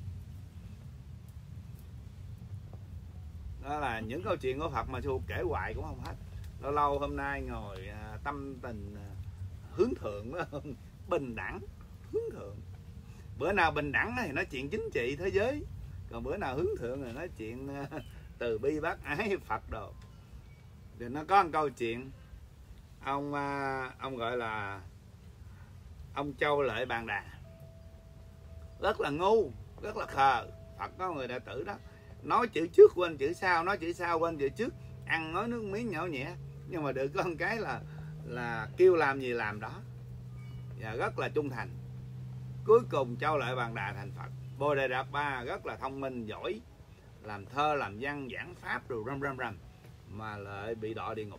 Đó là những câu chuyện của Phật mà sư kể hoài cũng không hết. Lâu lâu hôm nay ngồi à, tâm tình à, hướng thượng đó, bình đẳng, hướng thượng. Bữa nào bình đẳng thì nói chuyện chính trị thế giới, còn bữa nào hướng thượng thì nói chuyện à, từ bi bác ái Phật đồ. Thì nó có một câu chuyện ông à, ông gọi là ông Châu Lợi Bàn Đà, rất là ngu, rất là khờ. Phật có người đệ tử đó nói chữ trước quên chữ sau, nói chữ sau quên chữ trước, ăn nói nước miếng nhỏ nhẹ, nhưng mà được có một cái là là kêu làm gì làm đó, và rất là trung thành. Cuối cùng Châu Lợi Bàn Đà thành Phật. Bồ Đề Đạt Ba rất là thông minh giỏi, làm thơ làm văn giảng pháp rồi răm răm răm, mà lại bị đọa địa ngục.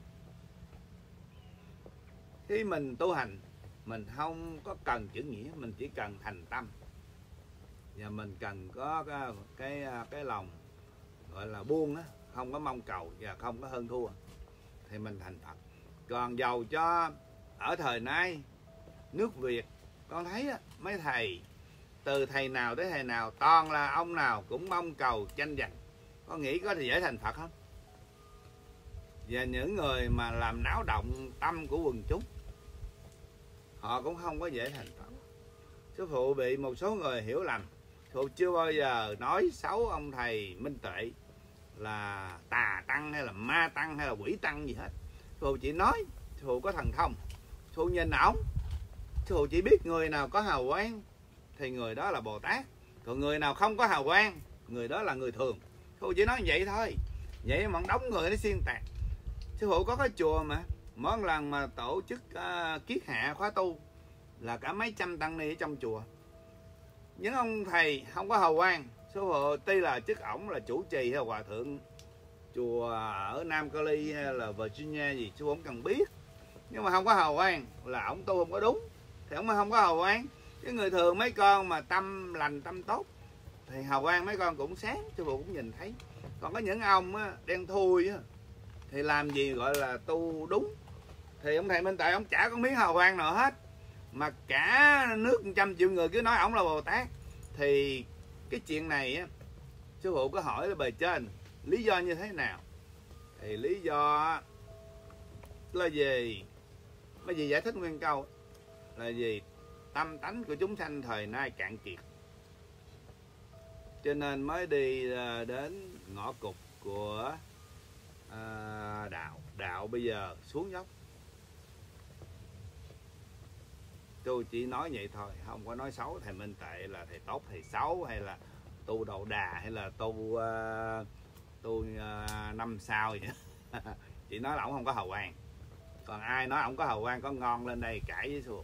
Khi mình tu hành, mình không có cần chữ nghĩa, mình chỉ cần thành tâm, và mình cần có cái cái, cái lòng gọi là buông á, không có mong cầu và không có hơn thua, thì mình thành Phật. Còn giàu cho ở thời nay nước Việt, con thấy á, mấy thầy từ thầy nào tới thầy nào toàn là ông nào cũng mong cầu tranh giành, có nghĩ có thì dễ thành Phật không? Và những người mà làm náo động tâm của quần chúng, họ cũng không có dễ thành Phật. Sư phụ bị một số người hiểu lầm. Sư phụ chưa bao giờ nói xấu ông thầy Minh Tuệ là tà tăng hay là ma tăng hay là quỷ tăng gì hết. Sư phụ chỉ nói sư phụ có thần thông. Sư phụ nhìn ổng, sư phụ chỉ biết người nào có hào quang thì người đó là Bồ Tát, còn người nào không có hào quang, người đó là người thường. Sư phụ chỉ nói vậy thôi. Vậy mà đóng người nó xuyên tạc. Sư phụ có cái chùa mà mỗi lần mà tổ chức uh, kiết hạ khóa tu là cả mấy trăm tăng ni ở trong chùa. Những ông thầy không có hào quang, sư phụ tuy là chức ổng là chủ trì hay là hòa thượng chùa ở Nam Cali hay là Virginia gì, sư phụ không cần biết, nhưng mà không có hào quang là ổng tu không có đúng, thì ổng không có hào quang. Cái người thường mấy con mà tâm lành tâm tốt thì hào quang mấy con cũng sáng, sư phụ cũng nhìn thấy. Còn có những ông á, đen thui á, thì làm gì gọi là tu đúng. Thì ông thầy Minh Tuệ ông chả có miếng hào quang nào hết, mà cả nước trăm triệu người cứ nói ổng là Bồ Tát. Thì cái chuyện này á, sư phụ có hỏi là bề trên lý do như thế nào, thì lý do là gì, cái gì giải thích nguyên câu là gì? Tâm tánh của chúng sanh thời nay cạn kiệt, cho nên mới đi đến ngõ cụt của à, đạo. Đạo bây giờ xuống dốc. Tôi chỉ nói vậy thôi, không có nói xấu thầy Minh Tuệ là thầy tốt, thầy xấu, hay là tu đậu đà, hay là tu uh, tu uh, năm sao vậy. Chỉ nói là ổng không có hào quang. Còn ai nói ổng có hào quang có ngon lên đây cãi với sư phụ.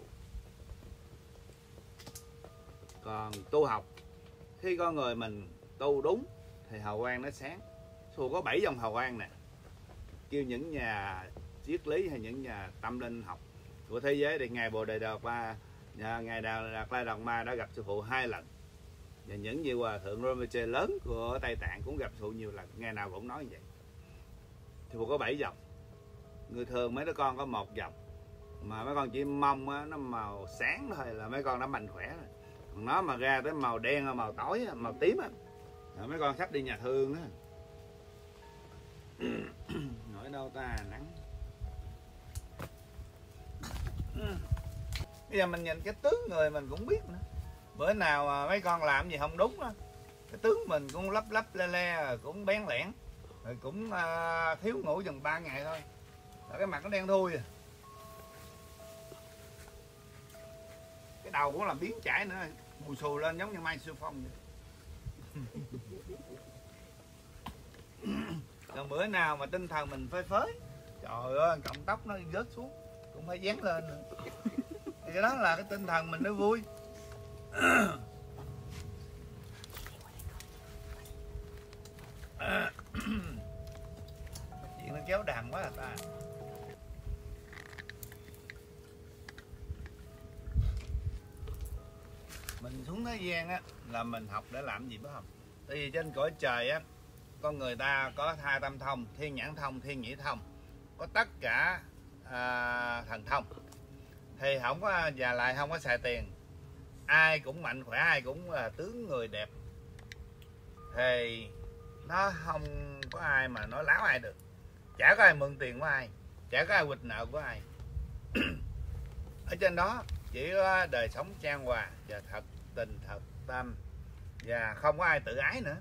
Còn tu học, khi con người mình tu đúng thì hào quang nó sáng. Sư phụ có bảy dòng hào quang nè, kêu những nhà triết lý hay những nhà tâm linh học của thế giới thì ngài Bồ Đề Đạt Ma, ngài Đạt Lai Đạt Ma đã gặp sư phụ hai lần, và những vị hòa thượng Rinpoche lớn của Tây Tạng cũng gặp sư phụ nhiều lần, ngày nào cũng nói như vậy. Sư phụ có bảy dòng. Người thường mấy đứa con có một dòng, mà mấy con chỉ mong á, nó màu sáng thôi là mấy con đã mạnh khỏe rồi. Còn nó mà ra tới màu đen, màu tối, màu tím á, rồi mấy con sắp đi nhà thương á. Nói đâu ta, nắng. Bây giờ mình nhìn cái tướng người mình cũng biết nữa. Bữa nào mà mấy con làm gì không đúng đó, cái tướng mình cũng lấp lấp le le, cũng bén lẻn, rồi cũng uh, thiếu ngủ chừng ba ngày thôi, rồi cái mặt nó đen thui à. Cái đầu cũng làm biến chải nữa, mùi xù lên giống như Mai Siêu Phong vậy. Còn bữa nào mà tinh thần mình phơi phới, trời ơi cọng tóc nó rớt xuống cũng phải dán lên nữa. Thì cái đó là cái tinh thần mình nó vui. Chuyện nó kéo đàn quá à ta. Mình xuống thế gian á là mình học để làm gì phải không? Tại vì trên cõi trời á, con người ta có hai tâm thông, thiên nhãn thông, thiên nhĩ thông, có tất cả à, thần thông. Thì không có, và lại không có xài tiền, ai cũng mạnh khỏe, ai cũng là tướng người đẹp, thì nó không có ai mà nói láo ai được. Chả có ai mượn tiền của ai, chả có ai quỵt nợ của ai. Ở trên đó chỉ có đời sống chan hòa và thật tình thật tâm, và không có ai tự ái nữa.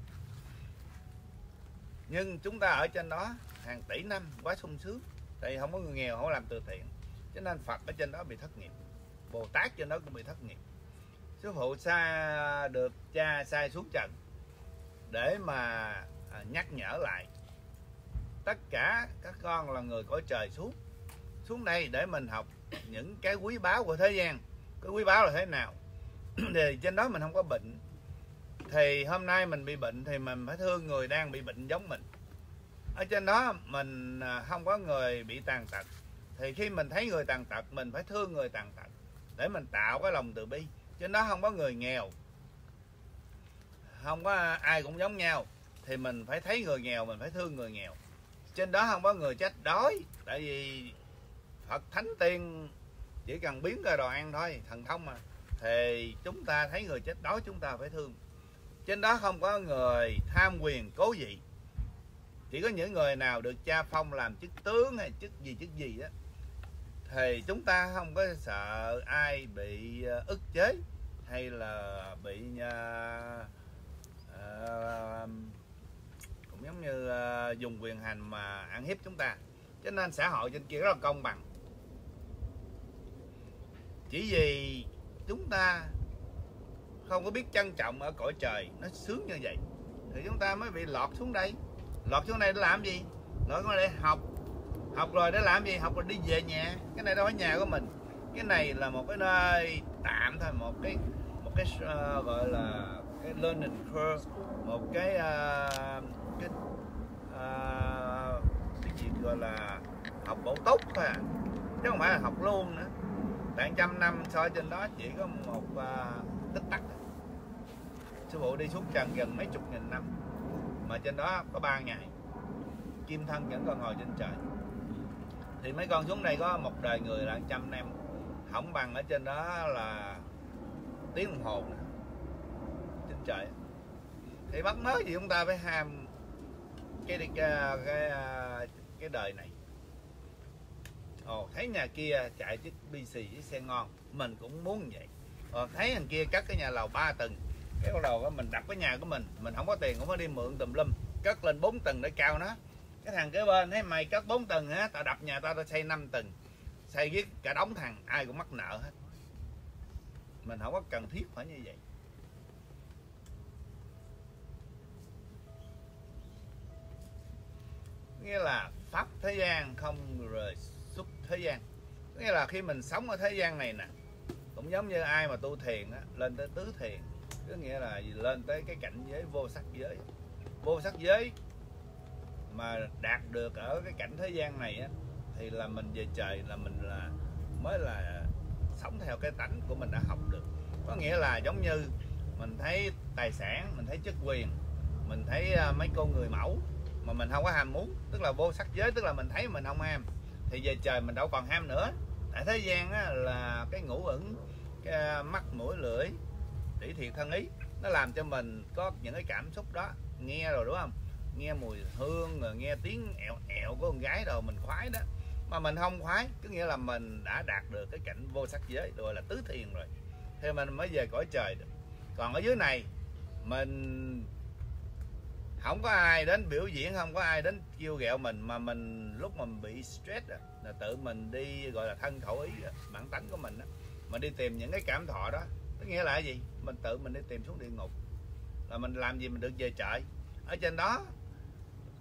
Nhưng chúng ta ở trên đó hàng tỷ năm quá sung sướng, tại vì không có người nghèo, không có làm từ thiện, cho nên Phật ở trên đó bị thất nghiệp, Bồ Tát trên đó cũng bị thất nghiệp. Sư phụ xa được cha sai xuống trần để mà nhắc nhở lại tất cả các con là người cõi trời xuống xuống đây để mình học những cái quý báu của thế gian. Cái quý báu là thế nào? Thì trên đó mình không có bệnh, thì hôm nay mình bị bệnh thì mình phải thương người đang bị bệnh giống mình. Ở trên đó mình không có người bị tàn tật, thì khi mình thấy người tàn tật mình phải thương người tàn tật để mình tạo cái lòng từ bi. Trên đó không có người nghèo, không có ai cũng giống nhau, thì mình phải thấy người nghèo mình phải thương người nghèo. Trên đó không có người chết đói, tại vì Phật Thánh Tiên chỉ cần biến ra đồ ăn thôi, thần thông mà, thì chúng ta thấy người chết đói chúng ta phải thương. Trên đó không có người tham quyền cố vị, chỉ có những người nào được cha phong làm chức tướng hay chức gì chức gì đó, thì chúng ta không có sợ ai bị ức chế hay là bị uh, uh, cũng giống như uh, dùng quyền hành mà ăn hiếp chúng ta. Cho nên xã hội trên kia rất là công bằng. Chỉ vì chúng ta không có biết trân trọng ở cõi trời nó sướng như vậy, thì chúng ta mới bị lọt xuống đây. Lọt xuống đây để làm gì? Lọt xuống đây để học. Học rồi để làm gì? Học rồi đi về nhà. Cái này đâu phải nhà của mình. Cái này là một cái nơi tạm thôi, một cái một cái uh, gọi là cái learning curve, một cái uh, cái uh, cái gì gọi là học bổ túc thôi à, chứ không phải là học luôn nữa. Tại trăm năm soi trên đó chỉ có một uh, tích tắc. Sư phụ đi xuống trần gần mấy chục nghìn năm, mà trên đó có ba ngày kim thân vẫn còn ngồi trên trời. Thì mấy con xuống đây có một đời người là trăm năm, không bằng ở trên đó là tiếng đồng hồ nữa, trên trời. Thì bắt mới gì chúng ta phải ham cái cái cái cái, cái đời này. Ồ, thấy nhà kia chạy chiếc bê xê với xe ngon, mình cũng muốn vậy. Ồ, thấy thằng kia cất cái nhà lầu ba tầng, cái đầu đó mình đập cái nhà của mình, mình không có tiền cũng phải đi mượn tùm lum, cất lên bốn tầng để cao nó. Cái thằng kế bên thấy mày cất bốn tầng á, tao đập nhà tao tao xây năm tầng, xây với cả đống thằng, ai cũng mắc nợ hết. Mình không có cần thiết phải như vậy. Nghĩa là pháp thế gian không rời xuất thế gian. Nghĩa là khi mình sống ở thế gian này nè, cũng giống như ai mà tu thiền á, lên tới tứ thiền, có nghĩa là lên tới cái cảnh giới vô sắc giới. Vô sắc giới mà đạt được ở cái cảnh thế gian này á, thì là mình về trời, là mình là mới là sống theo cái tánh của mình đã học được. Có nghĩa là giống như mình thấy tài sản, mình thấy chức quyền, mình thấy mấy cô người mẫu mà mình không có ham muốn, tức là vô sắc giới, tức là mình thấy mình không ham, thì về trời mình đâu còn ham nữa. Tại thế gian á, là cái ngũ ẩn, cái mắt mũi lưỡi tỷ thiệt thân ý, nó làm cho mình có những cái cảm xúc đó. Nghe rồi đúng không, nghe mùi hương rồi nghe tiếng ẹo ẹo của con gái rồi mình khoái đó, mà mình không khoái, có nghĩa là mình đã đạt được cái cảnh vô sắc giới rồi, là tứ thiền rồi, thì mình mới về cõi trời được. Còn ở dưới này mình không có ai đến biểu diễn, không có ai đến kêu ghẹo mình, mà mình lúc mà mình bị stress đó, là tự mình đi, gọi là thân khẩu ý đó, bản tánh của mình đó, mà đi tìm những cái cảm thọ đó. Có nghĩa là cái gì? Mình tự mình đi tìm xuống địa ngục, là mình làm gì mình được về trời. Ở trên đó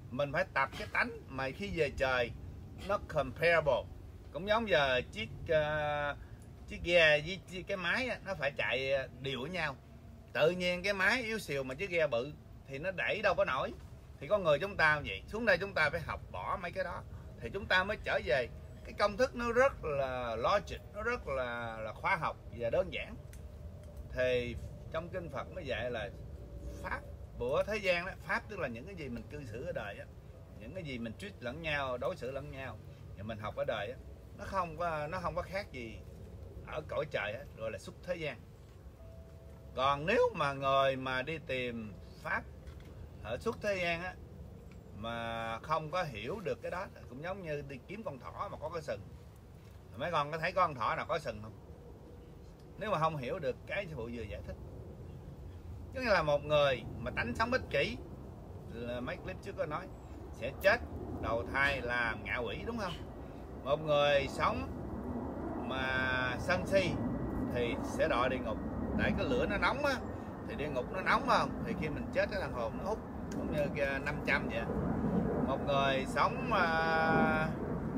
mình phải tập cái tánh mà khi về trời nó comparable, cũng giống giờ chiếc uh, chiếc ghe với chiếc, cái máy nó phải chạy đều với nhau. Tự nhiên cái máy yếu xìu mà chiếc ghe bự thì nó đẩy đâu có nổi. Thì con người chúng ta vậy, xuống đây chúng ta phải học bỏ mấy cái đó thì chúng ta mới trở về cái công thức nó rất là logic, nó rất là là khoa học và đơn giản. Thì trong kinh Phật nó dạy là pháp của thế gian đó, pháp tức là những cái gì mình cư xử ở đời á, những cái gì mình treat lẫn nhau, đối xử lẫn nhau và mình học ở đời á, nó không có nó không có khác gì ở cõi trời á, gọi là xuất thế gian. Còn nếu mà người mà đi tìm pháp ở xuất thế gian á mà không có hiểu được cái đó, cũng giống như đi kiếm con thỏ mà có cái sừng. Mấy con có thấy con thỏ nào có sừng không? Nếu mà không hiểu được cái sư phụ vừa giải thích, tức là một người mà tánh sống ích kỷ, là mấy clip trước có nói sẽ chết đầu thai làm ngạ quỷ, đúng không? Một người sống mà sân si thì sẽ đọa địa ngục, tại cái lửa nó nóng á, thì địa ngục nó nóng không, thì khi mình chết cái thằng hồn nó hút, cũng như năm trăm vậy. Một người sống uh,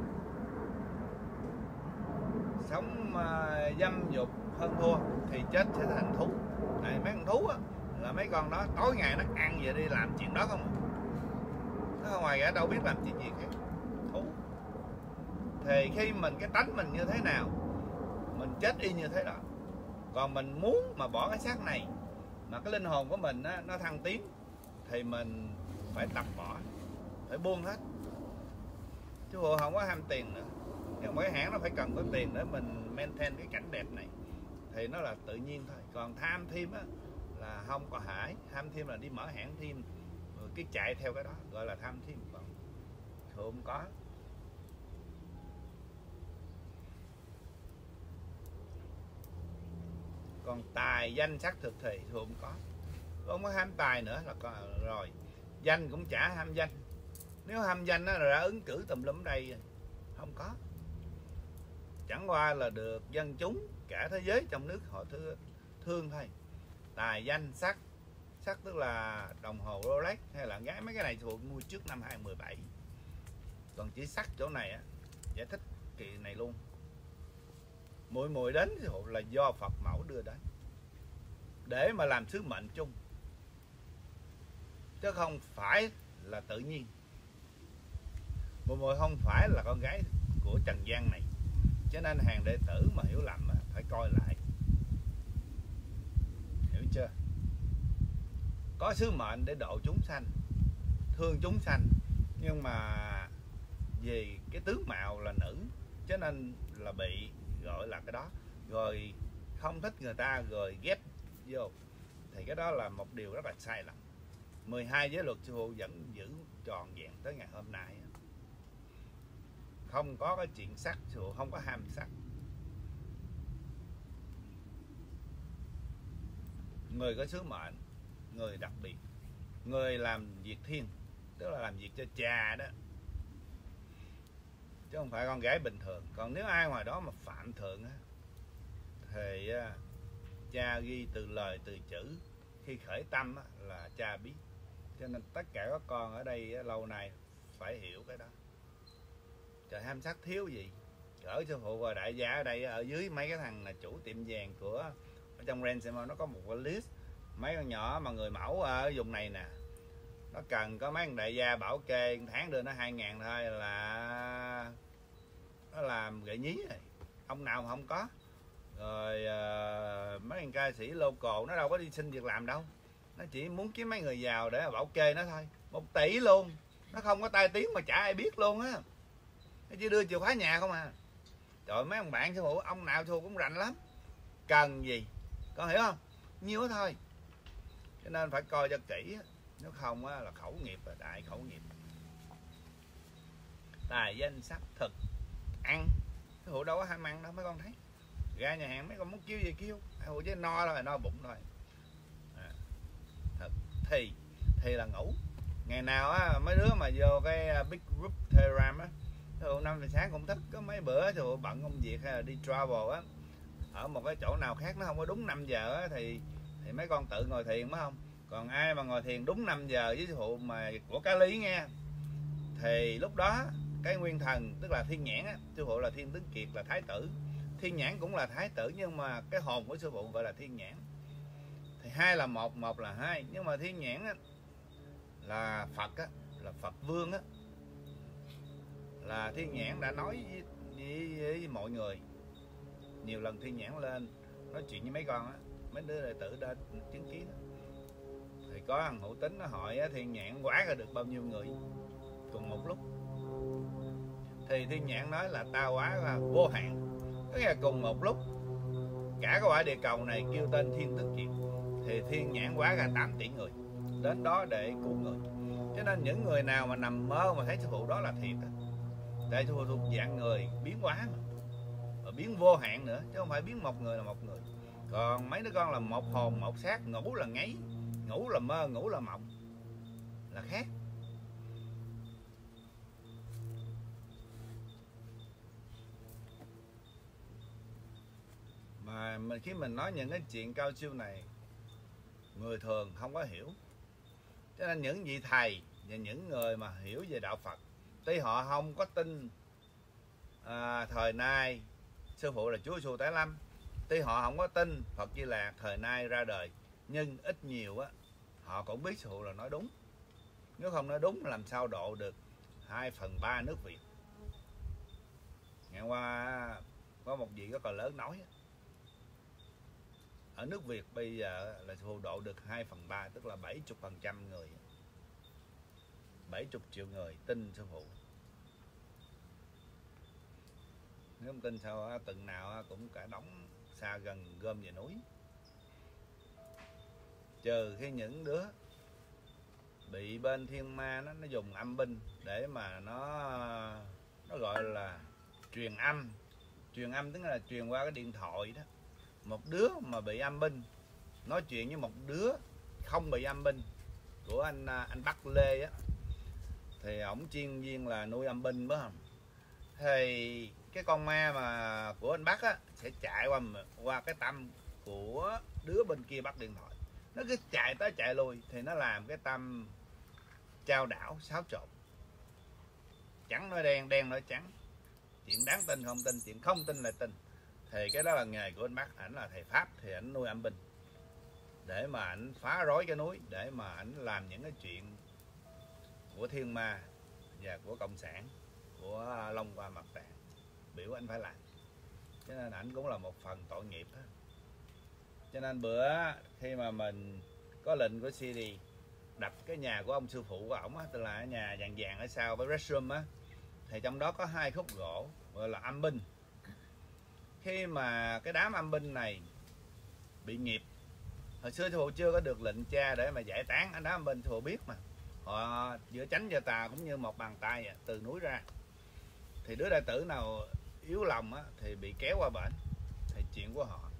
sống uh, dâm dục hơn thua thì chết sẽ thành thú. Này, mấy con thú á, là mấy con đó tối ngày nó ăn về đi làm chuyện đó không, nó không ngoài ra đâu biết làm chuyện gì khác. Thú. Thì khi mình cái tánh mình như thế nào, mình chết y như thế đó. Còn mình muốn mà bỏ cái xác này mà cái linh hồn của mình á, nó thăng tiến thì mình phải tập bỏ, phải buông hết. Chứ bộ không có ham tiền nữa. Nhưng mà cái hãng nó phải cần có tiền để mình maintain cái cảnh đẹp này thì nó là tự nhiên thôi. Còn tham thêm á là không có hải. Tham thêm là đi mở hãng thêm rồi cái chạy theo cái đó gọi là tham thêm. Còn không có. Còn tài danh sắc thực thì không có. Không có ham tài nữa là có rồi. Danh cũng chả ham danh. Nếu ham danh đó là đã ứng cử tùm lum đây, không có. Chẳng qua là được dân chúng cả thế giới trong nước họ thương, thương thôi. Tài danh sắc, sắc tức là đồng hồ Rolex hay là gái, mấy cái này thuộc mua trước năm hai không một bảy. Còn chỉ sắc chỗ này á, giải thích kỳ này luôn. Mùi mùi đến là do Phật mẫu đưa đến để mà làm sứ mệnh chung, chứ không phải là tự nhiên. Mùi mùi không phải là con gái của trần gian này, cho nên hàng đệ tử mà hiểu lầm phải coi lại, hiểu chưa? Có sứ mệnh để độ chúng sanh, thương chúng sanh, nhưng mà vì cái tướng mạo là nữ cho nên là bị gọi là cái đó, rồi không thích người ta rồi ghép vô, thì cái đó là một điều rất là sai lầm. Mười hai giới luật sư phụ vẫn giữ tròn vẹn tới ngày hôm nay. Không có cái chuyện sắc, sư phụ không có ham sắc. Người có sứ mệnh, người đặc biệt, người làm việc thiên, tức là làm việc cho cha đó, chứ không phải con gái bình thường. Còn nếu ai ngoài đó mà phạm thượng á, thì cha ghi từ lời từ chữ, khi khởi tâm á, là cha biết. Cho nên tất cả các con ở đây á, lâu nay phải hiểu cái đó. Trời, ham sắc thiếu gì. Ở sư phụ và đại gia ở đây, ở dưới mấy cái thằng là chủ tiệm vàng của ở trong Ransomware, nó có một cái list mấy con nhỏ mà người mẫu ở vùng này nè, nó cần có mấy thằng đại gia bảo kê tháng đưa nó hai ngàn thôi là nó làm gợi nhí rồi. Ông nào mà không có. Rồi uh, mấy thằng ca sĩ local nó đâu có đi xin việc làm đâu, nó chỉ muốn kiếm mấy người giàu để bảo kê nó thôi. Một tỷ luôn, nó không có tai tiếng mà chả ai biết luôn á, nó chỉ đưa chìa khóa nhà không à. Trời, mấy ông bạn sư phụ, ông nào sư phụ cũng rành lắm, cần gì con hiểu không, nhiêu đó thôi. Cho nên phải coi cho kỹ, nếu không á, là khẩu nghiệp, là đại khẩu nghiệp. Tài danh sắc thực ăn, sư phụ đâu có ham ăn đâu, mấy con thấy ra nhà hàng mấy con muốn kêu gì kêu, sư phụ chứ no thôi, no bụng thôi. À, thực thì thì là ngủ. Ngày nào á mấy đứa mà vô cái big group Telegram á, thường năm giờ sáng cũng thích, có mấy bữa thì bận công việc hay là đi travel á, ở một cái chỗ nào khác nó không có đúng năm giờ á, thì thì mấy con tự ngồi thiền phải không. Còn ai mà ngồi thiền đúng năm giờ với sư phụ mà của cá lý nghe, Thì lúc đó cái nguyên thần tức là Thiên Nhãn á, sư phụ là Thiên Tuấn Kiệt là thái tử, Thiên Nhãn cũng là thái tử, nhưng mà cái hồn của sư phụ gọi là Thiên Nhãn. Thì hai là một, một là hai, nhưng mà Thiên Nhãn á, là Phật á, là Phật Vương á, là Thiên Nhãn đã nói với, với, với mọi người nhiều lần. Thiên Nhãn lên nói chuyện với mấy con á, mấy đứa đệ tử đã chứng kiến đó. Thì có thằng Hữu Tín nó hỏi á, Thiên Nhãn hóa ra được bao nhiêu người cùng một lúc. Thì Thiên Nhãn nói là ta hóa ra vô hạn, tức là cùng một lúc cả cái quả địa cầu này kêu tên Thiên Tức Kiệt, thì Thiên Nhãn hóa ra tám tỷ người đến đó để cứu người. Cho nên những người nào mà nằm mơ mà thấy sư phụ đó là thiệt đó. Tại sư phụ thuộc dạng người biến hóa mà, và biến vô hạn nữa, chứ không phải biến một người là một người. Còn mấy đứa con là một hồn một xác, ngủ là ngáy, ngủ là mơ, ngủ là mộng, là khác. Mà khi mình nói những cái chuyện cao siêu này, người thường không có hiểu. Cho nên những vị thầy và những người mà hiểu về đạo Phật, tuy họ không có tin à, thời nay sư phụ là Chúa Giêsu tái lâm, tuy họ không có tin Phật Di Lạc thời nay ra đời, nhưng ít nhiều á họ cũng biết sư phụ là nói đúng. Nếu không nói đúng làm sao độ được hai phần ba nước Việt. Ngày qua có một vị rất là lớn nói, ở nước Việt bây giờ là sư phụ độ được hai phần ba, tức là bảy mươi phần trăm người, bảy mươi triệu người tin sư phụ. Nếu không tin sao từng nào cũng cả đống xa gần gom về núi. Trừ khi những đứa bị bên thiên ma nó, nó dùng âm binh để mà nó nó gọi là truyền âm. Truyền âm tức là truyền qua cái điện thoại đó. Một đứa mà bị âm binh nói chuyện với một đứa không bị âm binh của anh anh Bắc Lê á, thì ổng chuyên viên là nuôi âm binh phải không? Thì cái con ma mà của anh Bắc á sẽ chạy qua qua cái tâm của đứa bên kia bắt điện thoại, nó cứ chạy tới chạy lui, thì nó làm cái tâm trao đảo xáo trộn, trắng nói đen, đen nói trắng, chuyện đáng tin không tin, chuyện không tin là tin. Thì cái đó là nghề của anh Bắc, ảnh là thầy Pháp, thì ảnh nuôi âm binh để mà ảnh phá rối cái núi, để mà ảnh làm những cái chuyện của thiên ma và của cộng sản, của Long Qua Mặt Tạng biểu anh phải làm. Cho nên ảnh cũng là một phần tội nghiệp đó. Cho nên bữa khi mà mình có lệnh của xê đê đập cái nhà của ông sư phụ của ổng á, tức là nhà vàng vàng ở sau với restroom á, thì trong đó có hai khúc gỗ gọi là âm binh. Khi mà cái đám âm binh này bị nghiệp, hồi xưa sư phụ chưa có được lệnh cha để mà giải tán anh đám âm binh, sư phụ biết mà, họ giữa chánh và tà cũng như một bàn tay à, từ núi ra. Thì đứa đệ tử nào yếu lòng á, thì bị kéo qua bển, thì chuyện của họ.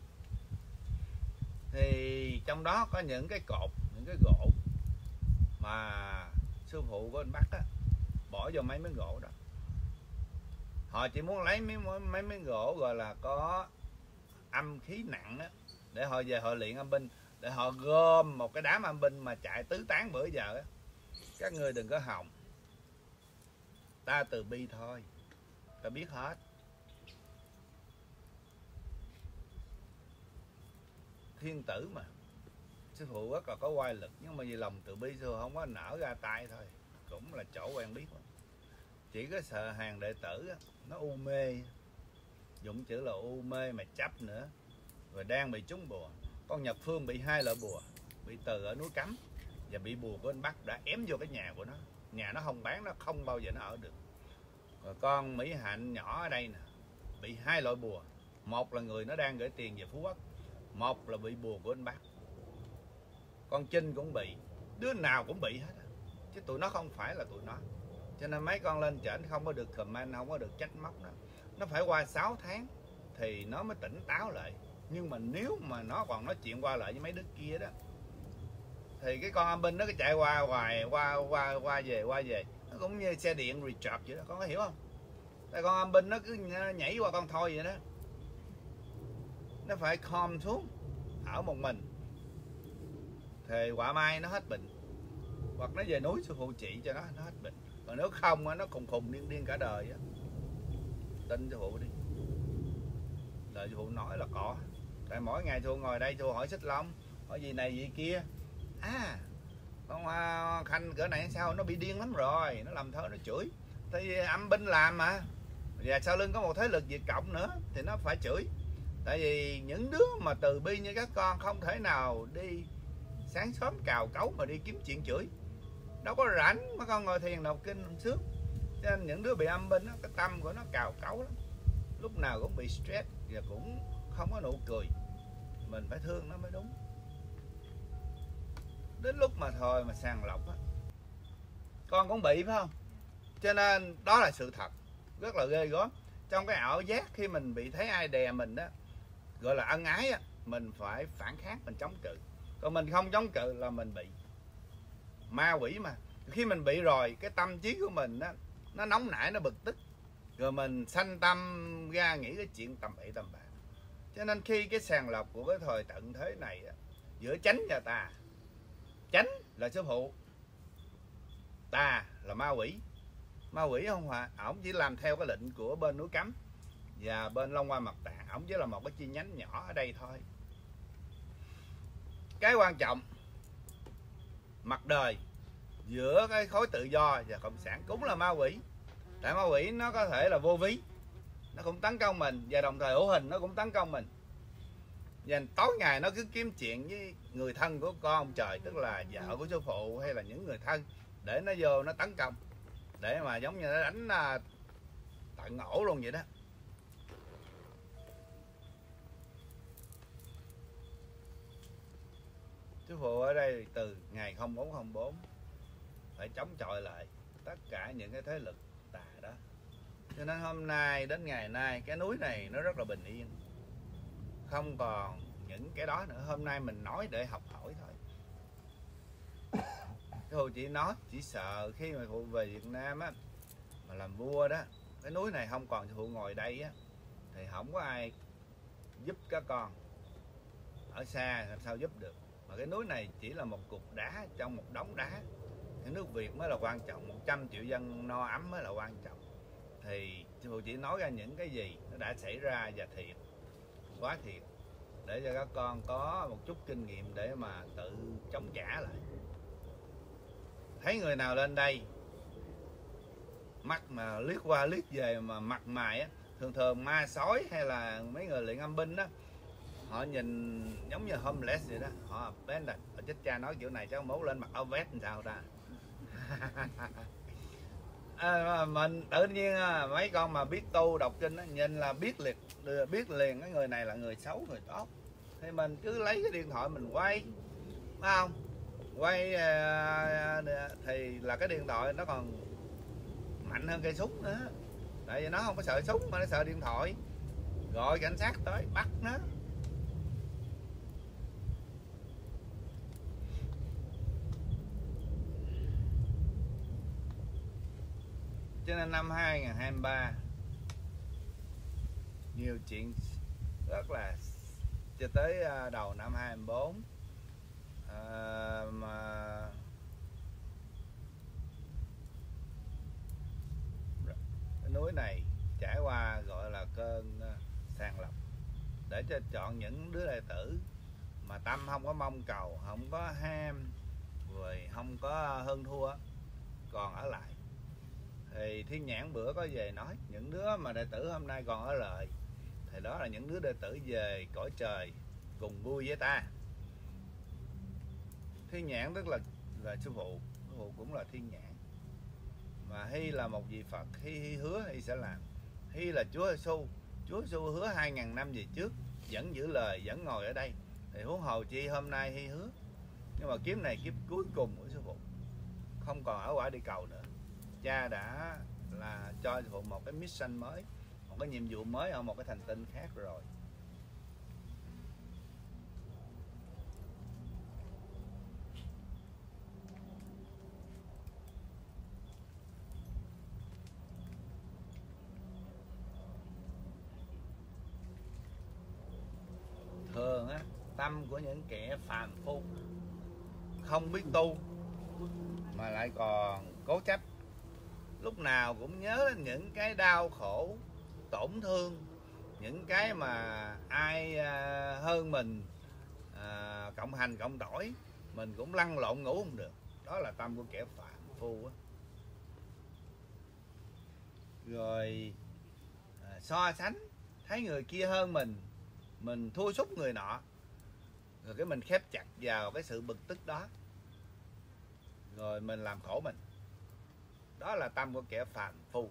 Thì trong đó có những cái cột, những cái gỗ mà sư phụ của anh Bắc á, bỏ vô mấy miếng gỗ đó. Họ chỉ muốn lấy mấy, mấy miếng gỗ gọi là có âm khí nặng á, để họ về họ luyện âm binh, để họ gom một cái đám âm binh mà chạy tứ tán bữa giờ á. Các người đừng có hòng, ta từ bi thôi, ta biết hết. Thiên tử mà, sư phụ rất là có oai lực, nhưng mà vì lòng từ bi sư phụ không có nở ra tay thôi, cũng là chỗ quen biết mà. Chỉ có sợ hàng đệ tử á, nó u mê, dụng chữ là u mê mà chấp nữa, rồi đang bị trúng bùa. Con Nhật Phương bị hai loại bùa, bị từ ở núi Cấm và bị bùa của anh Bắc đã ém vô cái nhà của nó, nhà nó không bán, nó không bao giờ nó ở được. Rồi con Mỹ Hạnh nhỏ ở đây nè, bị hai loại bùa, một là người nó đang gửi tiền về Phú Quốc, một là bị bùa của anh Bắc. Con Trinh cũng bị, đứa nào cũng bị hết, chứ tụi nó không phải là tụi nó. Cho nên mấy con lên trển không có được comment, không có được trách móc đó. Nó phải qua sáu tháng thì nó mới tỉnh táo lại. Nhưng mà nếu mà nó còn nói chuyện qua lại với mấy đứa kia đó, thì cái con âm binh nó cứ chạy qua hoài, qua qua qua về qua về, nó cũng như xe điện recharge vậy đó, con có hiểu không? Tại con âm binh nó cứ nhảy qua con thôi vậy đó. Nó phải calm xuống, ở một mình, thì quả mai nó hết bệnh, hoặc nó về núi sư phụ trị cho nó, nó hết bệnh. Còn nếu không á, nó khùng khùng điên điên cả đời á. Tin sư phụ đi, lời sư phụ nói là có. Tại mỗi ngày sư phụ ngồi đây, sư phụ hỏi Xích Long, hỏi gì này gì kia. À, con Khanh cỡ này sao nó bị điên lắm rồi, nó làm thơ nó chửi. Thì âm binh làm mà, và sau lưng có một thế lực Việt Cộng nữa thì nó phải chửi. Tại vì những đứa mà từ bi như các con không thể nào đi sáng sớm cào cấu mà đi kiếm chuyện chửi, đâu có rảnh. Mấy con ngồi thiền đọc kinh sướng. Cho nên những đứa bị âm binh đó, cái tâm của nó cào cấu lắm, lúc nào cũng bị stress và cũng không có nụ cười. Mình phải thương nó mới đúng. Đến lúc mà thôi mà sàng lọc á, con cũng bị phải không? Cho nên đó là sự thật rất là ghê gớm. Trong cái ảo giác khi mình bị thấy ai đè mình đó, gọi là ân ái á, mình phải phản kháng, mình chống cự. Còn mình không chống cự là mình bị ma quỷ mà. Khi mình bị rồi, cái tâm trí của mình đó, nó nóng nảy, nó bực tức, rồi mình sanh tâm ra nghĩ cái chuyện tầm bậy tầm bạ. Cho nên khi cái sàng lọc của cái thời tận thế này á, giữa chánh và tà, chánh là sư phụ, tà là ma quỷ. Ma quỷ không hả? Ổng chỉ làm theo cái lệnh của bên núi Cấm và bên Long Hoa Mật Tạng. Ổng chỉ là một cái chi nhánh nhỏ ở đây thôi. Cái quan trọng mặt đời giữa cái khối tự do và cộng sản cũng là ma quỷ. Tại ma quỷ nó có thể là vô ví, nó cũng tấn công mình, và đồng thời hữu hình nó cũng tấn công mình. Và tối ngày nó cứ kiếm chuyện với người thân của con trời, tức là vợ của sư phụ hay là những người thân, để nó vô nó tấn công, để mà giống như nó đánh tận ổ luôn vậy đó. Sư phụ ở đây từ ngày không bốn không bốn phải chống chọi lại tất cả những cái thế lực tà đó. Cho nên hôm nay đến ngày nay cái núi này nó rất là bình yên, không còn những cái đó nữa. Hôm nay mình nói để học hỏi thôi. Sư phụ chỉ nói, chỉ sợ khi mà phụ về Việt Nam á, mà làm vua đó, cái núi này không còn sư phụ ngồi đây á, thì không có ai giúp các con. Ở xa làm sao giúp được. Mà cái núi này chỉ là một cục đá trong một đống đá. Cái nước Việt mới là quan trọng, một trăm triệu dân no ấm mới là quan trọng. Thì sư phụ chỉ nói ra những cái gì nó đã xảy ra và thiệt, quá thiệt, để cho các con có một chút kinh nghiệm để mà tự chống trả lại. Thấy người nào lên đây mắt mà liếc qua liếc về mà mặt mày á, thường thường ma sói hay là mấy người luyện âm binh á, họ nhìn giống như homeless vậy đó, họ bên là họ chết cha nói kiểu này cháu mốt lên mặc áo vest làm sao ta. À, mình tự nhiên mấy con mà biết tu đọc kinh đó, nhìn là biết liền, biết liền cái người này là người xấu người tốt. Thì mình cứ lấy cái điện thoại mình quay, phải không? Quay thì là cái điện thoại nó còn mạnh hơn cây súng nữa. Tại vì nó không có sợ súng mà nó sợ điện thoại. Gọi cảnh sát tới bắt nó. Cho nên năm hai không hai ba nhiều chuyện rất là, cho tới đầu năm hai không hai bốn à, mà cái núi này trải qua gọi là cơn sàng lọc, để cho chọn những đứa đệ tử mà tâm không có mong cầu, không có ham, rồi không có hơn thua, còn ở lại. Thì Thiên Nhãn bữa có về nói những đứa mà đệ tử hôm nay còn ở lại thì đó là những đứa đệ tử về cõi trời cùng vui với ta. Thiên Nhãn tức là là sư phụ, sư phụ cũng là Thiên Nhãn. Mà Hy là một vị Phật, Hy, Hy hứa Hy sẽ làm. Hy là Chúa Giêsu, Chúa Giêsu hứa hai ngàn năm về trước, vẫn giữ lời, vẫn ngồi ở đây. Thì huống hồ chi hôm nay Hy hứa. Nhưng mà kiếp này kiếp cuối cùng của sư phụ, không còn ở quả địa cầu nữa. Cha đã là cho sư phụ một cái mission mới, một cái nhiệm vụ mới ở một cái thành tinh khác rồi. Thường á, tâm của những kẻ phàm phu không biết tu mà lại còn cố chấp lúc nào cũng nhớ đến những cái đau khổ, tổn thương, những cái mà ai hơn mình à, cộng hành cộng tỏi, mình cũng lăn lộn ngủ không được. Đó là tâm của kẻ phàm phu á. Rồi à, so sánh, thấy người kia hơn mình, mình thua sút người nọ, rồi cái mình khép chặt vào cái sự bực tức đó, rồi mình làm khổ mình. Đó là tâm của kẻ phàm phu.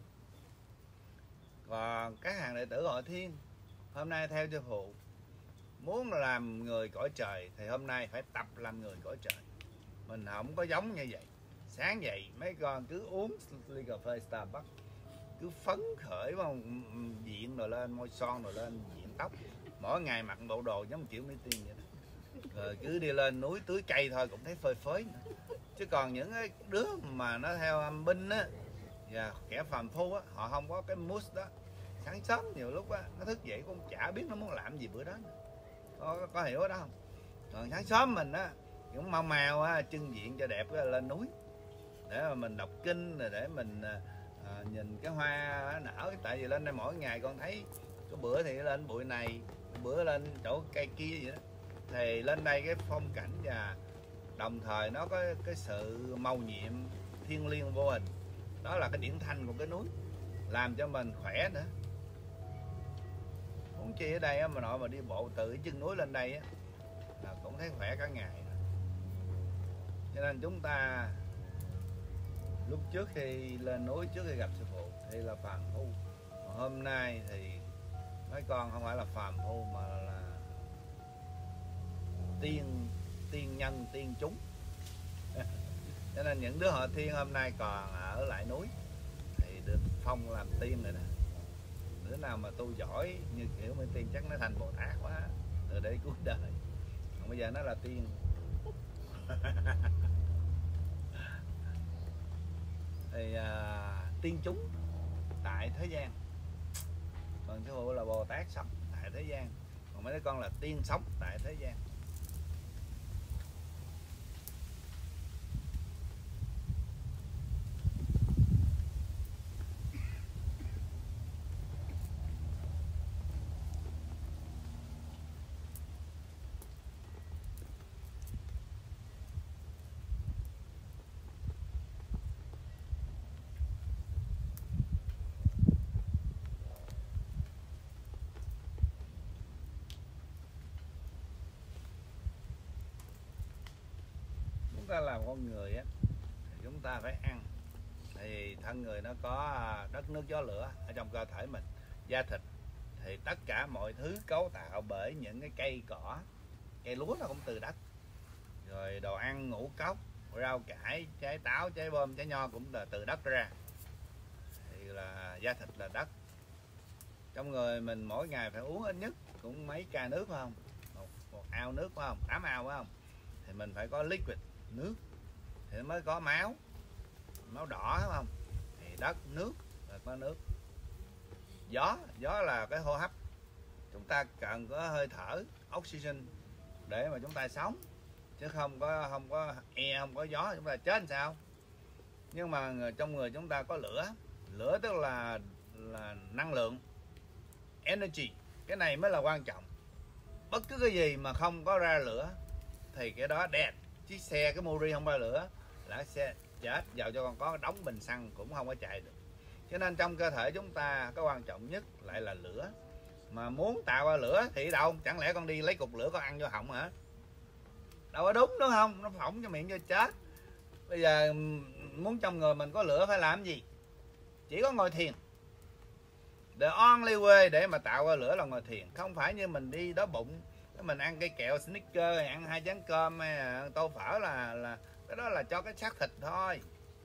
Còn các hàng đệ tử Hội Thiên hôm nay theo sư phụ, muốn làm người cõi trời thì hôm nay phải tập làm người cõi trời. Mình không có giống như vậy. Sáng dậy mấy con cứ uống ly cà phê Starbucks, cứ phấn khởi vào diện rồi lên, môi son rồi lên, diện tóc, mỗi ngày mặc bộ đồ giống kiểu Mỹ Tiên vậy đó. Rồi cứ đi lên núi tưới cây thôi cũng thấy phơi phới nữa. Chứ còn những cái đứa mà nó theo âm binh á và kẻ phàm phu á, họ không có cái mood đó. Sáng sớm nhiều lúc á nó thức dậy cũng chả biết nó muốn làm gì bữa đó. Có, có hiểu đó không? Còn sáng sớm mình á cũng mau màu á, trưng diện cho đẹp á, lên núi để mà mình đọc kinh, rồi để mình à, nhìn cái hoa nở. Tại vì lên đây mỗi ngày con thấy có bữa thì lên bụi này, bữa lên chỗ cây kia vậy đó. Thì lên đây cái phong cảnh và đồng thời nó có cái sự màu nhiệm thiêng liêng vô hình. Đó là cái điển thanh của cái núi, làm cho mình khỏe nữa. Muốn chi ở đây á, mà nội mà đi bộ từ cái chân núi lên đây á, là cũng thấy khỏe cả ngày. Cho nên chúng ta lúc trước khi lên núi, trước khi gặp sư phụ thì là phàm phu. Hôm nay thì mấy con không phải là phàm phu mà là tiên tiên nhân, tiên chúng. Cho nên những đứa Hội Thiên hôm nay còn ở lại núi thì được phong làm tiên rồi nè. Đứa nào mà tu giỏi như kiểu Mỹ Tiên chắc nó thành Bồ Tát quá từ đây cuối đời. Còn bây giờ nó là tiên. Thì à, tiên chúng tại thế gian, còn sư phụ là Bồ Tát sống tại thế gian, còn mấy đứa con là tiên sống tại thế gian. Chúng ta làm con người á thì chúng ta phải ăn. Thì thân người nó có đất nước gió lửa ở trong cơ thể mình, da thịt thì tất cả mọi thứ cấu tạo bởi những cái cây cỏ, cây lúa nó cũng từ đất. Rồi đồ ăn ngũ cốc, rau cải, trái táo, trái bom, trái nho cũng là từ đất ra. Thì là da thịt là đất. Trong người mình mỗi ngày phải uống ít nhất cũng mấy ca nước phải không? Một, một ao nước phải không? Tám ao phải không? Thì mình phải có liquid, nước thì mới có máu, máu đỏ phải không? Thì đất, nước là có nước. Gió, gió là cái hô hấp. Chúng ta cần có hơi thở, oxygen để mà chúng ta sống. Chứ không có không có e, không có gió chúng ta chết làm sao? Nhưng mà trong người chúng ta có lửa. Lửa tức là là năng lượng, energy. Cái này mới là quan trọng. Bất cứ cái gì mà không có ra lửa thì cái đó dead. Chiếc xe, cái Mori không ra lửa là xe chết. Dầu cho còn có đóng bình xăng cũng không có chạy được. Cho nên trong cơ thể chúng ta có quan trọng nhất lại là lửa. Mà muốn tạo ra lửa thì đâu? Chẳng lẽ con đi lấy cục lửa con ăn vô họng hả? Đâu có đúng, đúng không? Nó phỏng cho miệng cho chết. Bây giờ muốn trong người mình có lửa phải làm gì? Chỉ có ngồi thiền. The only way để mà tạo ra lửa là ngồi thiền. Không phải như mình đi đói bụng, mình ăn cây kẹo Snickers, ăn hai chén cơm hay tô phở là là cái đó là cho cái xác thịt thôi.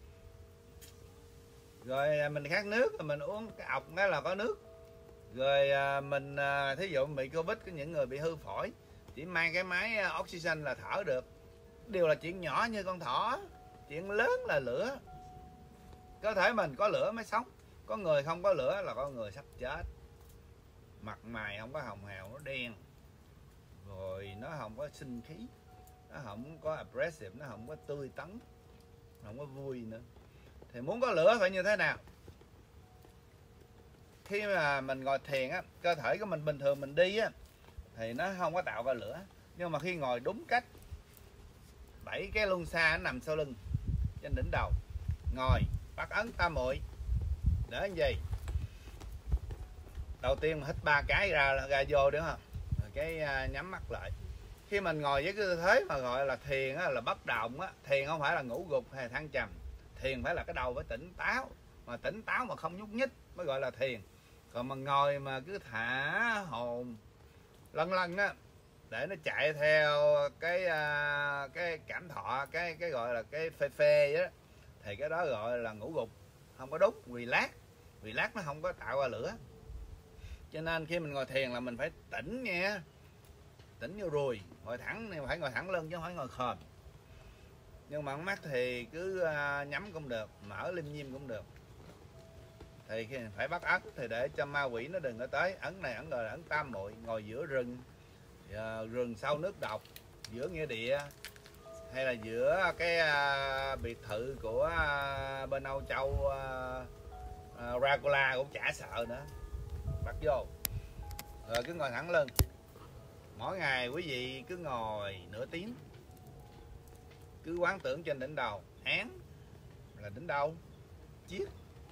Rồi mình khát nước rồi mình uống cái ọc đó là có nước. Rồi mình thí dụ bị Covid, có những người bị hư phổi chỉ mang cái máy oxygen là thở được. Điều là chuyện nhỏ như con thỏ, chuyện lớn là lửa. Cơ thể mình có lửa mới sống. Có người không có lửa là có người sắp chết. Mặt mày không có hồng hào, nó đen. Rồi nó không có sinh khí, nó không có aggressive, nó không có tươi tắn, không có vui nữa. Thì muốn có lửa phải như thế nào? Khi mà mình ngồi thiền á, cơ thể của mình bình thường mình đi á thì nó không có tạo ra lửa. Nhưng mà khi ngồi đúng cách, bảy cái luân xa nó nằm sau lưng, trên đỉnh đầu, ngồi bắt ấn tam muội để làm gì? Đầu tiên hít ba cái ra ra vô đúng không? Rồi cái nhắm mắt lại. Khi mình ngồi với cái tư thế mà gọi là thiền á, là bất động á, thiền không phải là ngủ gục hay thăng trầm. Thiền phải là cái đầu phải tỉnh táo, mà tỉnh táo mà không nhúc nhích mới gọi là thiền. Còn mà ngồi mà cứ thả hồn lân lân á, để nó chạy theo cái cái cảm thọ, cái cái gọi là cái phê phê đó, thì cái đó gọi là ngủ gục, không có đúng. Relax, relax nó không có tạo ra lửa. Cho nên khi mình ngồi thiền là mình phải tỉnh nha, tỉnh vô rồi, ngồi thẳng, phải ngồi thẳng lưng chứ không phải ngồi khom. Nhưng mà mắt thì cứ nhắm cũng được, mở lim dim cũng được. Thì khi phải bắt ấn thì để cho ma quỷ nó đừng có tới. Ấn này ấn gọi là ấn tam muội, ngồi giữa rừng, rừng sâu nước độc, giữa nghĩa địa, hay là giữa cái biệt thự của bên Âu Châu, Dracula cũng chả sợ nữa. Bắt vô rồi cứ ngồi thẳng lưng. Mỗi ngày quý vị cứ ngồi nửa tiếng, cứ quán tưởng trên đỉnh đầu. Án là đỉnh đầu, chiết,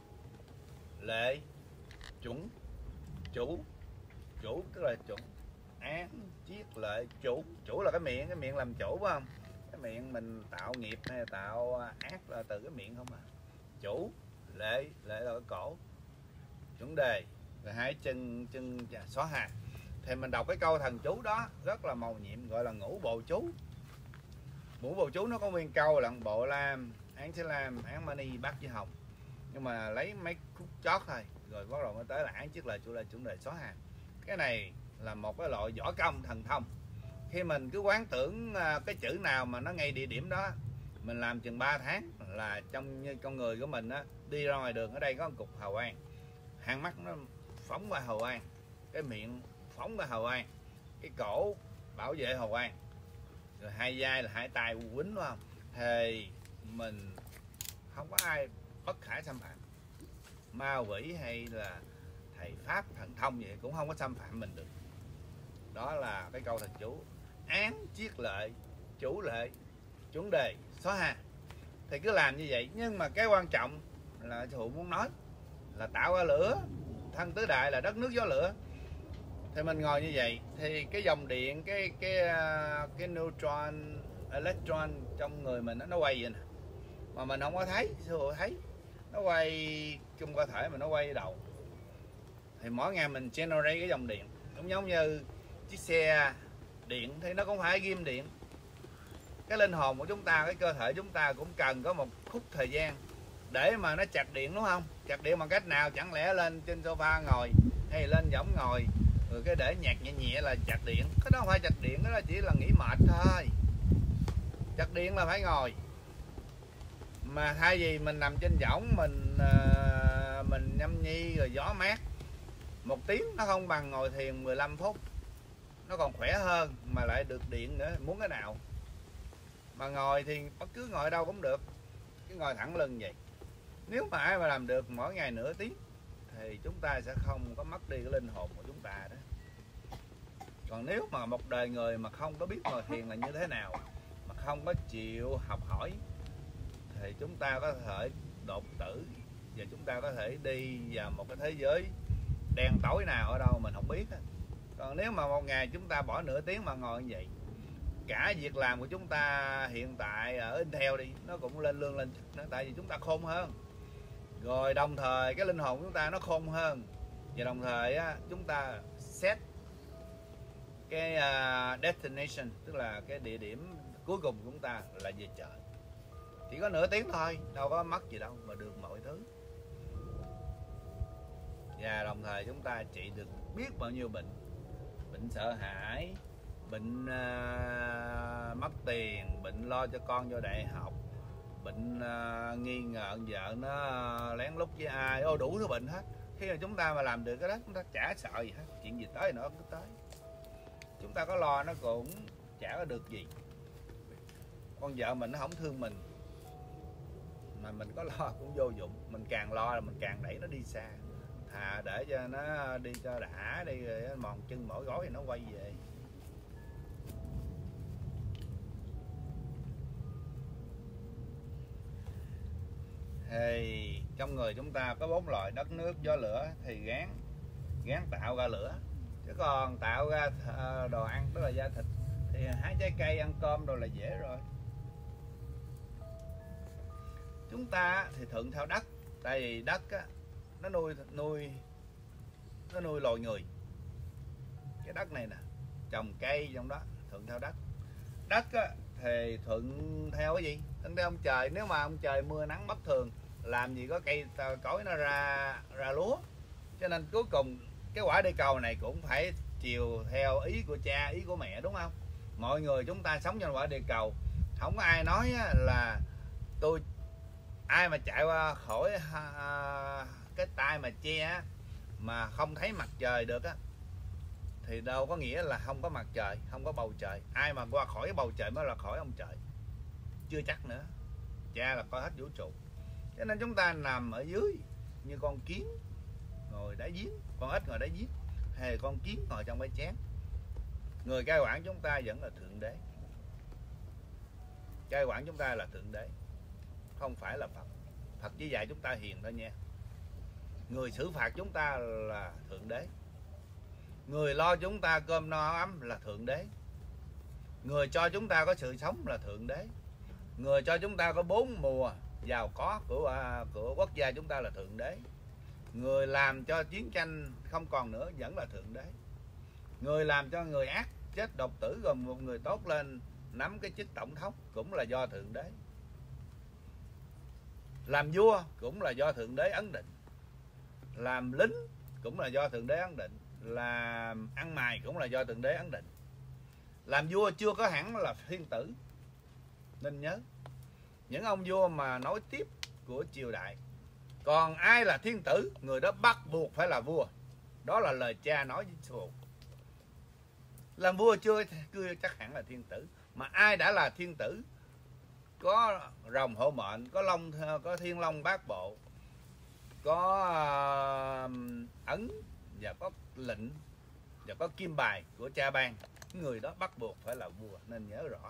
lệ, chuẩn, chủ. Chủ tức là chuẩn, án, chiết, lệ, chủ. Chủ là cái miệng, cái miệng làm chủ phải không? Cái miệng mình tạo nghiệp hay tạo ác là từ cái miệng không à. Chủ, lệ, lệ là cái cổ, chuẩn đề, rồi hai chân chân xóa hạt. Thì mình đọc cái câu thần chú đó rất là màu nhiệm, gọi là ngũ bộ chú. Ngũ bộ chú nó có nguyên câu là bộ lam, án thế lam, án mani, bát với hồng. Nhưng mà lấy mấy khúc chót thôi, rồi bắt đầu mới tới là án chiết lệ, chủ lệ, chuẩn đề, xóa hạt. Cái này là một cái loại võ công thần thông. Khi mình cứ quán tưởng cái chữ nào mà nó ngay địa điểm đó, mình làm chừng ba tháng là trong như con người của mình á, đi ra ngoài đường, ở đây có một cục hào quang, hai mắt nó phóng qua hào quang, cái miệng phóng qua hào quang, cái cổ bảo vệ hào quang, rồi hai vai là hai tay quýnh, đúng không? Thì mình không có ai bất khả xâm phạm. Ma quỷ hay là thầy pháp thần thông vậy cũng không có xâm phạm mình được. Đó là cái câu thần chú án chiết lệ, chủ lệ, chuẩn đề, xóa hạt. Thì cứ làm như vậy. Nhưng mà cái quan trọng là Thụ muốn nói là tạo ra lửa. Thân tứ đại là đất nước gió lửa. Thì mình ngồi như vậy thì cái dòng điện, cái cái cái neutron, electron trong người mình nó quay vậy nè, mà mình không có thấy. Sư phụ thấy nó quay trong cơ thể mình, nó quay đầu. Thì mỗi ngày mình generate cái dòng điện, cũng giống như chiếc xe điện thì nó cũng phải ghim điện. Cái linh hồn của chúng ta, cái cơ thể chúng ta cũng cần có một khúc thời gian để mà nó chặt điện, đúng không? Chặt điện bằng cách nào? Chẳng lẽ lên trên sofa ngồi hay lên võng ngồi rồi cái để nhạc nhẹ nhẹ là chặt điện? Cái đó không phải chặt điện, cái đó chỉ là nghỉ mệt thôi. Chặt điện là phải ngồi. Mà thay vì mình nằm trên võng mình mình nhâm nhi rồi gió mát một tiếng, nó không bằng ngồi thiền mười lăm phút. Nó còn khỏe hơn mà lại được điện nữa, muốn cái nào. Mà ngồi thì bất cứ ngồi đâu cũng được, cứ ngồi thẳng lưng vậy. Nếu mà ai mà làm được mỗi ngày nửa tiếng thì chúng ta sẽ không có mất đi cái linh hồn của chúng ta đó. Còn nếu mà một đời người mà không có biết ngồi thiền là như thế nào, mà không có chịu học hỏi, thì chúng ta có thể đột tử, và chúng ta có thể đi vào một cái thế giới đen tối nào ở đâu mình không biết. Còn nếu mà một ngày chúng ta bỏ nửa tiếng mà ngồi như vậy, cả việc làm của chúng ta hiện tại ở Intel đi, nó cũng lên lương lên nữa, tại vì chúng ta khôn hơn. Rồi đồng thời cái linh hồn của chúng ta nó khôn hơn. Và đồng thời á, chúng ta set cái uh, destination, tức là cái địa điểm cuối cùng của chúng ta là về trời. Chỉ có nửa tiếng thôi, đâu có mất gì đâu mà được mọi thứ. Và đồng thời chúng ta trị được biết bao nhiêu bệnh. Bệnh sợ hãi, bệnh uh, mất tiền, bệnh lo cho con vô đại học, bệnh uh, nghi ngờ vợ nó lén lút với ai, ô đủ thứ bệnh hết. Khi mà chúng ta mà làm được cái đó, chúng ta chả sợ gì hết. Chuyện gì tới nữa cứ tới. Chúng ta có lo nó cũng chả có được gì. Con vợ mình nó không thương mình, mà mình có lo cũng vô dụng, mình càng lo là mình càng đẩy nó đi xa. Thà để cho nó đi cho đã đi, rồi mòn chân mỏi gối thì nó quay về. Thì trong người chúng ta có bốn loại: đất, nước, gió, lửa, thì gán gán tạo ra lửa. Chứ còn tạo ra đồ ăn tức là da thịt thì hái trái cây ăn cơm rồi là dễ rồi. Chúng ta thì thuận theo đất, tại vì đất á, nó nuôi nuôi nó nuôi loài người. Cái đất này nè, trồng cây trong đó thuận theo đất. Đất á, thì thuận theo cái gì? Thuận theo ông trời. Nếu mà ông trời mưa nắng bất thường, làm gì có cây cối nó ra ra lúa. Cho nên cuối cùng cái quả địa cầu này cũng phải chiều theo ý của cha, ý của mẹ, đúng không? Mọi người chúng ta sống trên quả địa cầu, không có ai nói là tôi ai mà chạy qua khỏi cái tay mà che mà không thấy mặt trời được á thì đâu có nghĩa là không có mặt trời, không có bầu trời. Ai mà qua khỏi cái bầu trời mới là khỏi ông trời, chưa chắc nữa. Cha là coi hết vũ trụ. Cho nên chúng ta nằm ở dưới như con kiến ngồi đáy giếng, con ếch ngồi đáy giếng, hay con kiến ngồi trong cái chén. Người cai quản chúng ta vẫn là thượng đế. Cai quản chúng ta là thượng đế, không phải là Phật. Phật chỉ dạy chúng ta hiền thôi nha. Người xử phạt chúng ta là thượng đế. Người lo chúng ta cơm no áo ấm là thượng đế. Người cho chúng ta có sự sống là thượng đế. Người cho chúng ta có bốn mùa giàu có của của quốc gia chúng ta là thượng đế. Người làm cho chiến tranh không còn nữa vẫn là thượng đế. Người làm cho người ác chết độc tử rồi một người tốt lên nắm cái chức tổng thống cũng là do thượng đế. Làm vua cũng là do thượng đế ấn định. Làm lính cũng là do thượng đế ấn định. Làm ăn mày cũng là do thượng đế ấn định. Làm vua chưa có hẳn là thiên tử. Nên nhớ, những ông vua mà nối tiếp của triều đại, còn ai là thiên tử, người đó bắt buộc phải là vua. Đó là lời cha nói với sư phụ. Làm vua chưa chưa chắc hẳn là thiên tử, mà ai đã là thiên tử, có rồng hộ mệnh, có long, có thiên long bát bộ, có ấn và có lệnh và có kim bài của cha ban, người đó bắt buộc phải là vua. Nên nhớ rõ,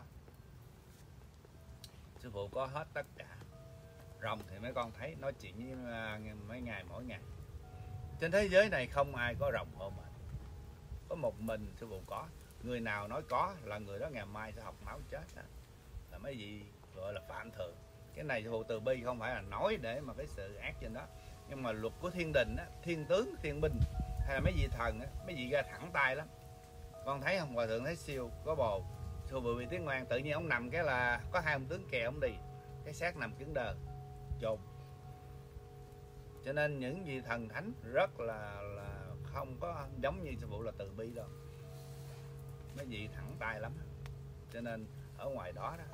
sư phụ có hết tất cả. Rồng thì mấy con thấy nói chuyện với mấy ngày mỗi ngày. Trên thế giới này không ai có rồng hộ mệnh, có một mình sư phụ có. Người nào nói có là người đó ngày mai sẽ học máu chết đó. Là mấy gì gọi là phạm thượng. Cái này sư phụ từ bi, không phải là nói để mà cái sự ác trên đó. Nhưng mà luật của thiên đình á, thiên tướng, thiên binh hay là mấy vị thần á, mấy vị ra thẳng tay lắm. Con thấy không, hòa thượng thấy siêu có bồ. Sư phụ bị tiếng ngoan, tự nhiên ông nằm cái là có hai ông tướng kè ông đi, cái xác nằm cứng đờ chôn. Cho nên những vị thần thánh rất là là không có giống như sư phụ là từ bi đâu. Mấy vị thẳng tay lắm. Cho nên ở ngoài đó đó,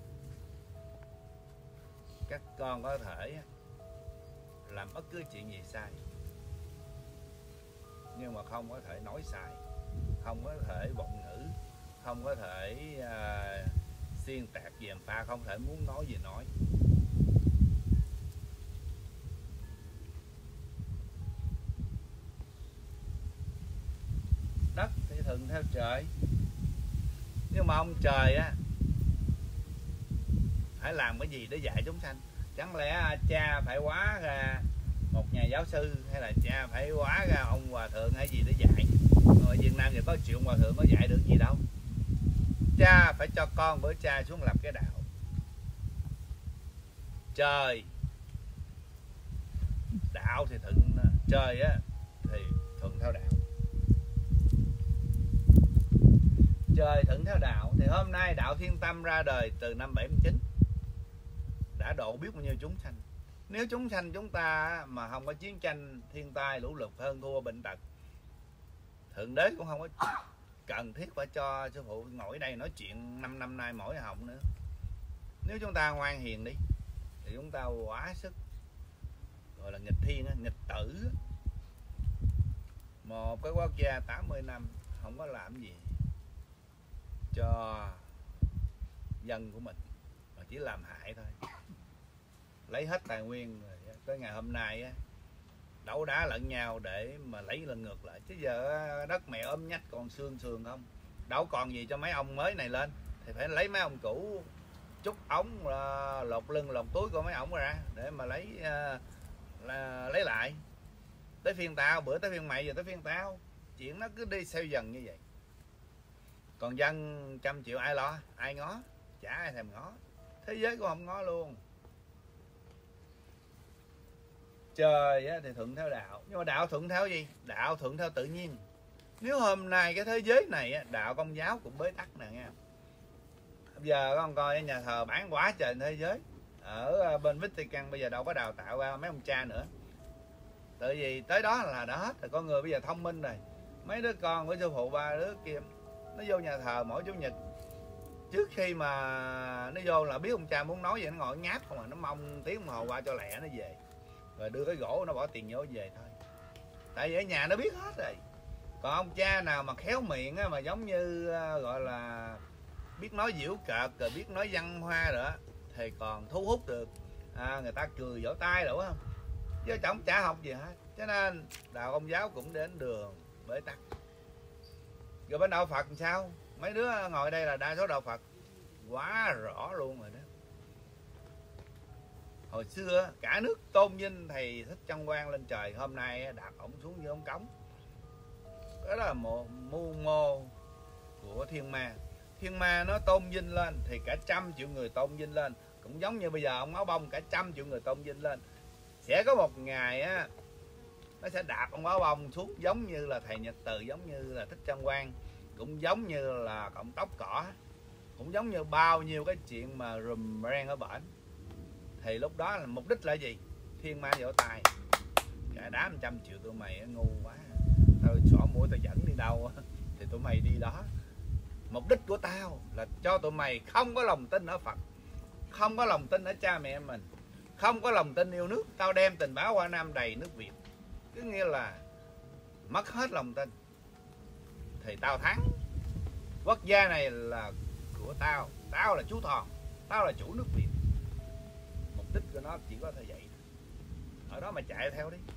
các con có thể làm bất cứ chuyện gì sai, nhưng mà không có thể nói sai, không có thể vọng ngữ, không có thể uh, xuyên tạc dèm pha, không thể muốn nói gì nói. Đất thì thuận theo trời, nhưng mà ông trời á phải làm cái gì để dạy chúng sanh? Chẳng lẽ cha phải hóa ra một nhà giáo sư, hay là cha phải hóa ra ông hòa thượng hay gì để dạy? Ở Việt Nam thì có chuyện hòa thượng có dạy được gì đâu. Cha phải cho con với cha xuống lập cái đạo. Trời đạo thì thuận trời á, thì thuận theo đạo. Trời thuận theo đạo thì hôm nay đạo Thiên Tâm ra đời từ năm bảy mươi chín, đã độ biết bao nhiêu chúng sanh. Nếu chúng sanh chúng ta mà không có chiến tranh, thiên tai, lũ lụt, hơn thua, bệnh tật, thượng đế cũng không có cần thiết phải cho sư phụ ngồi đây nói chuyện năm năm nay mỗi họng nữa. Nếu chúng ta ngoan hiền đi thì chúng ta quá sức gọi là nghịch thiên, nghịch tử. Một cái quốc gia tám mươi năm không có làm gì cho dân của mình, mà chỉ làm hại thôi. lấy hết tài nguyên rồi, tới ngày hôm nay á, đấu đá lẫn nhau để mà lấy lần ngược lại. Chứ giờ đất mẹ ốm nhách còn xương sườn không, đâu còn gì cho mấy ông mới này lên, thì phải lấy mấy ông cũ chút ống lột lưng lột túi của mấy ổng ra để mà lấy là lấy lại. Tới phiên tao, bữa tới phiên mày, giờ tới phiên tao, chuyện nó cứ đi theo dần như vậy. Còn dân trăm triệu ai lo, ai ngó, chả ai thèm ngó, thế giới cũng không ngó luôn. Trời thì thuận theo đạo, nhưng mà đạo thuận theo gì? Đạo thuận theo tự nhiên. Nếu hôm nay cái thế giới này đạo Công giáo cũng bế tắc nè nghe. Giờ con coi nhà thờ bán quá trời thế giới ở bên Vatican, bây giờ đâu có đào tạo ra mấy ông cha nữa. Tại vì tới đó là đã hết rồi, con người bây giờ thông minh rồi. Mấy đứa con của sư phụ ba đứa kia nó vô nhà thờ mỗi chủ nhật, trước khi mà nó vô là biết ông cha muốn nói gì nó ngồi nháp không à, nó mong tiếng đồng hồ qua cho lẹ nó về, rồi đưa cái gỗ nó bỏ tiền vô về thôi. Tại vì ở nhà nó biết hết rồi. Còn ông cha nào mà khéo miệng á, mà giống như gọi là biết nói giễu cợt rồi biết nói văn hoa rồi á, thì còn thu hút được à, người ta cười vỗ tay đủ không, chứ chồng chả học gì hết. Cho nên đạo Công giáo cũng đến đường bế tắc. Rồi bên đạo Phật làm sao? Mấy đứa ngồi đây là đa số đạo Phật quá rõ luôn rồi đó. Hồi xưa cả nước tôn vinh thầy Thích Chân Quang lên trời, hôm nay đạp ổng xuống như ống cống. Đó là một mưu mô của thiên ma. Thiên ma nó tôn vinh lên thì cả trăm triệu người tôn vinh lên, cũng giống như bây giờ ông Áo Bông cả trăm triệu người tôn vinh lên. Sẽ có một ngày á, nó sẽ đạp ông Áo Bông xuống, giống như là thầy Nhật Từ, giống như là Thích Chân Quang, cũng giống như là cộng tóc cỏ, cũng giống như bao nhiêu cái chuyện mà rùm ren ở bển. Thì lúc đó là mục đích là gì? Thiên ma vỗ tay, cả đám trăm triệu tụi mày ngu quá, tao xỏ mũi tao dẫn đi đâu thì tụi mày đi đó. Mục đích của tao là cho tụi mày không có lòng tin ở Phật, không có lòng tin ở cha mẹ mình, không có lòng tin yêu nước. Tao đem tình báo qua Nam đầy nước Việt, cứ nghĩa là mất hết lòng tin thì tao thắng. Quốc gia này là của tao, tao là chú Thòn, tao là chủ nước Việt. Mục đích của nó chỉ có thể vậy. Ở đó mà chạy theo đi,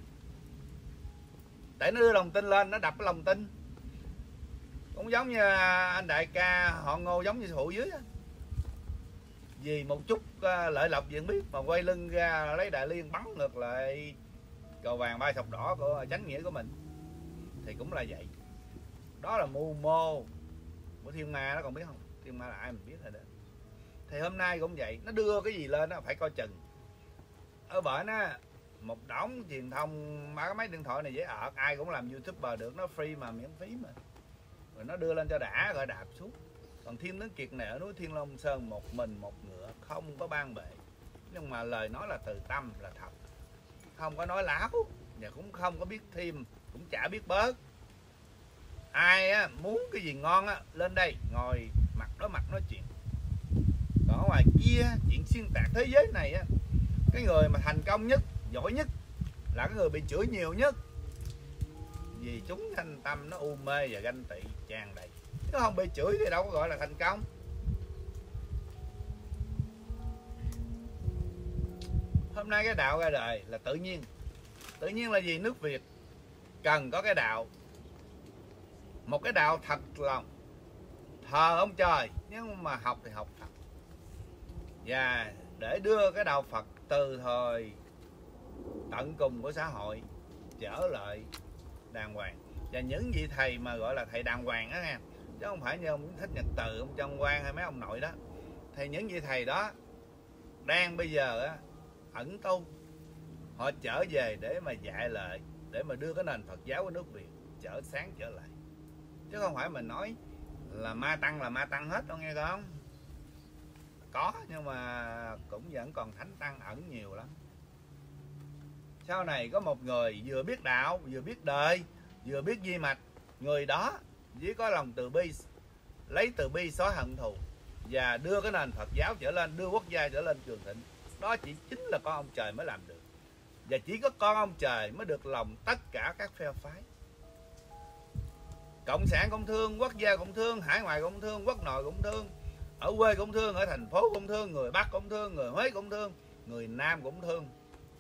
để nó đưa lòng tin lên, nó đập cái lòng tin. Cũng giống như anh đại ca họ Ngô, giống như phụ dưới á, vì một chút lợi lộc gì không biết mà quay lưng ra lấy Đại Liên bắn ngược lại cờ vàng ba sọc đỏ của chánh nghĩa của mình, thì cũng là vậy. Đó là mưu mô của thiên ma đó, còn biết không? Thiên ma là ai mình biết rồi đó. Thì hôm nay cũng vậy, nó đưa cái gì lên đó phải coi chừng. Ở bển á, một đống truyền thông, ba cái máy điện thoại này dễ ợt, ai cũng làm YouTuber được, nó free mà, miễn phí mà. Rồi nó đưa lên cho đã rồi đạp xuống. Còn Thiên Tướng Kiệt này ở núi Thiên Long Sơn một mình một ngựa, không có ban bệ, nhưng mà lời nói là từ tâm, là thật, không có nói láo và cũng không có biết thêm, cũng chả biết bớt. Ai á, muốn cái gì ngon á, lên đây ngồi mặt đối mặt nói chuyện. Còn ở ngoài kia chuyện xuyên tạc thế giới này á, cái người mà thành công nhất, giỏi nhất là cái người bị chửi nhiều nhất, vì chúng thanh tâm nó u mê và ganh tị tràn đầy. Nếu không bị chửi thì đâu có gọi là thành công. Hôm nay cái đạo ra đời là tự nhiên. Tự nhiên là gì? Nước Việt cần có cái đạo, một cái đạo thật lòng, thờ ông trời nhưng mà học thì học thật, và để đưa cái đạo Phật từ thời tận cùng của xã hội trở lại đàng hoàng. Và những vị thầy mà gọi là thầy đàng hoàng đó nha, chứ không phải như ông Thích Nhật Từ, ông Chân Quang hay mấy ông nội đó. Thì những vị thầy đó đang bây giờ á, ẩn tu, họ trở về để mà dạy lại, để mà đưa cái nền Phật giáo của nước Việt trở sáng trở lại. Chứ không phải mình nói là ma tăng là ma tăng hết đâu, nghe không? Có, nhưng mà cũng vẫn còn thánh tăng ẩn nhiều lắm. Sau này có một người vừa biết đạo, vừa biết đời, vừa biết di mạch. Người đó chỉ có lòng từ bi, lấy từ bi xóa hận thù và đưa cái nền Phật giáo trở lên, đưa quốc gia trở lên cường thịnh. Đó chỉ chính là con ông trời mới làm được. Và chỉ có con ông trời mới được lòng tất cả các phe phái. Cộng sản cũng thương, quốc gia cũng thương, hải ngoại cũng thương, quốc nội cũng thương, ở quê cũng thương, ở thành phố cũng thương, người Bắc cũng thương, người Huế cũng thương, người nam cũng thương,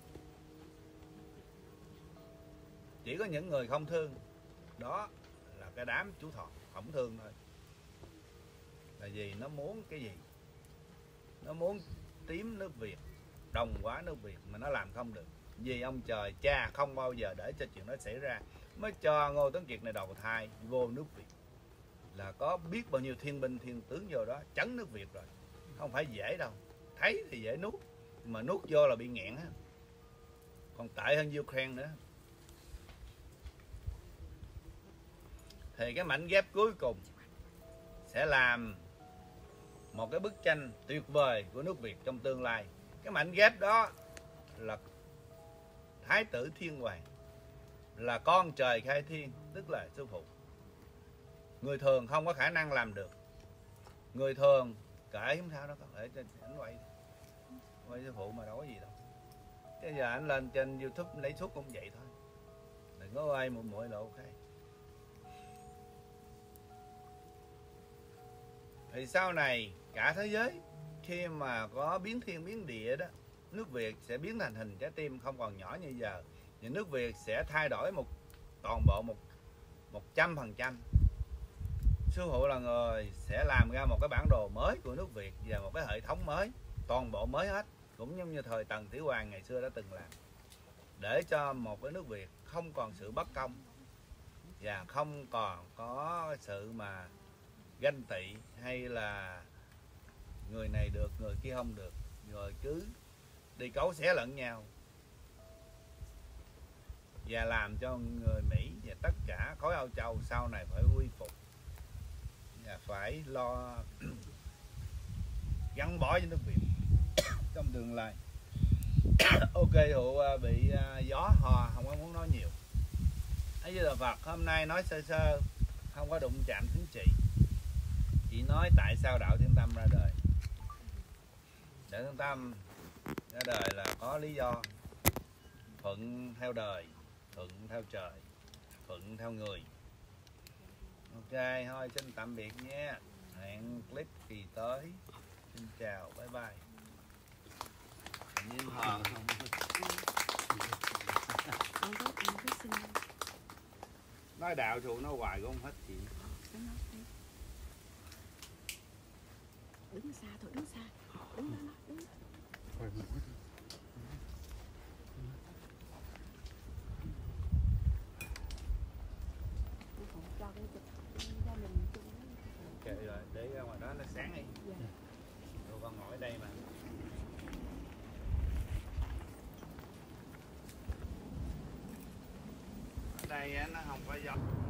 chỉ có những người không thương đó là cái đám chú Thọ không thương thôi. Là vì nó muốn cái gì? Nó muốn tím nước Việt, đồng hóa nước Việt mà nó làm không được. Vì ông trời cha không bao giờ để cho chuyện đó xảy ra, mới cho Ngô Tấn Kiệt này đầu thai vô nước Việt. Là có biết bao nhiêu thiên binh thiên tướng vô đó chấn nước Việt rồi, không phải dễ đâu. Thấy thì dễ nuốt, mà nuốt vô là bị nghẹn á, còn tệ hơn Ukraine nữa. Thì cái mảnh ghép cuối cùng sẽ làm một cái bức tranh tuyệt vời của nước Việt trong tương lai. Cái mảnh ghép đó là Thái tử Thiên Hoàng, là con trời khai thiên, tức là sư phụ. Người thường không có khả năng làm được. Người thường kể không sao đâu, có thể cho anh quay quay sư phụ mà đâu có gì đâu. Bây giờ anh lên trên YouTube lấy suốt cũng vậy thôi, đừng có quay một mũi là ok. Thì sau này cả thế giới khi mà có biến thiên biến địa đó, nước Việt sẽ biến thành hình trái tim không còn nhỏ như giờ. Thì nước Việt sẽ thay đổi một toàn bộ một một trăm phần trăm. Sư phụ là người sẽ làm ra một cái bản đồ mới của nước Việt và một cái hệ thống mới, toàn bộ mới hết, cũng giống như thời Tần Thủy Hoàng ngày xưa đã từng làm, để cho một cái nước Việt không còn sự bất công và không còn có sự mà ganh tị hay là người này được người kia không được, rồi cứ đi cấu xé lẫn nhau, và làm cho người Mỹ và tất cả khối Âu Châu sau này phải quy phục và phải lo gắn bó với nước Việt trong tương lai. Ok, hụ bị gió hò không có muốn nói nhiều. Ấy với Phật hôm nay nói sơ sơ, không có đụng chạm chính trị, chỉ nói tại sao đạo Thiên Tâm ra đời. Đạo Thiên Tâm ra đời là có lý do, thuận theo đời, thuận theo trời, thuận theo người. Ok, thôi xin tạm biệt nhé, hẹn clip kỳ tới. Xin chào, bye bye. Nhiên hòn không nói đạo thụ nó hoài cũng không hết chuyện. Đứng xa thôi, đứng xa, đứng đó, đứng đó. Cho cái chụp gia đình chung. Ok rồi, để ra ngoài đó nó sáng đi. Dạ. Rồi con ngồi ở đây mà. Ở đây nó không có gió.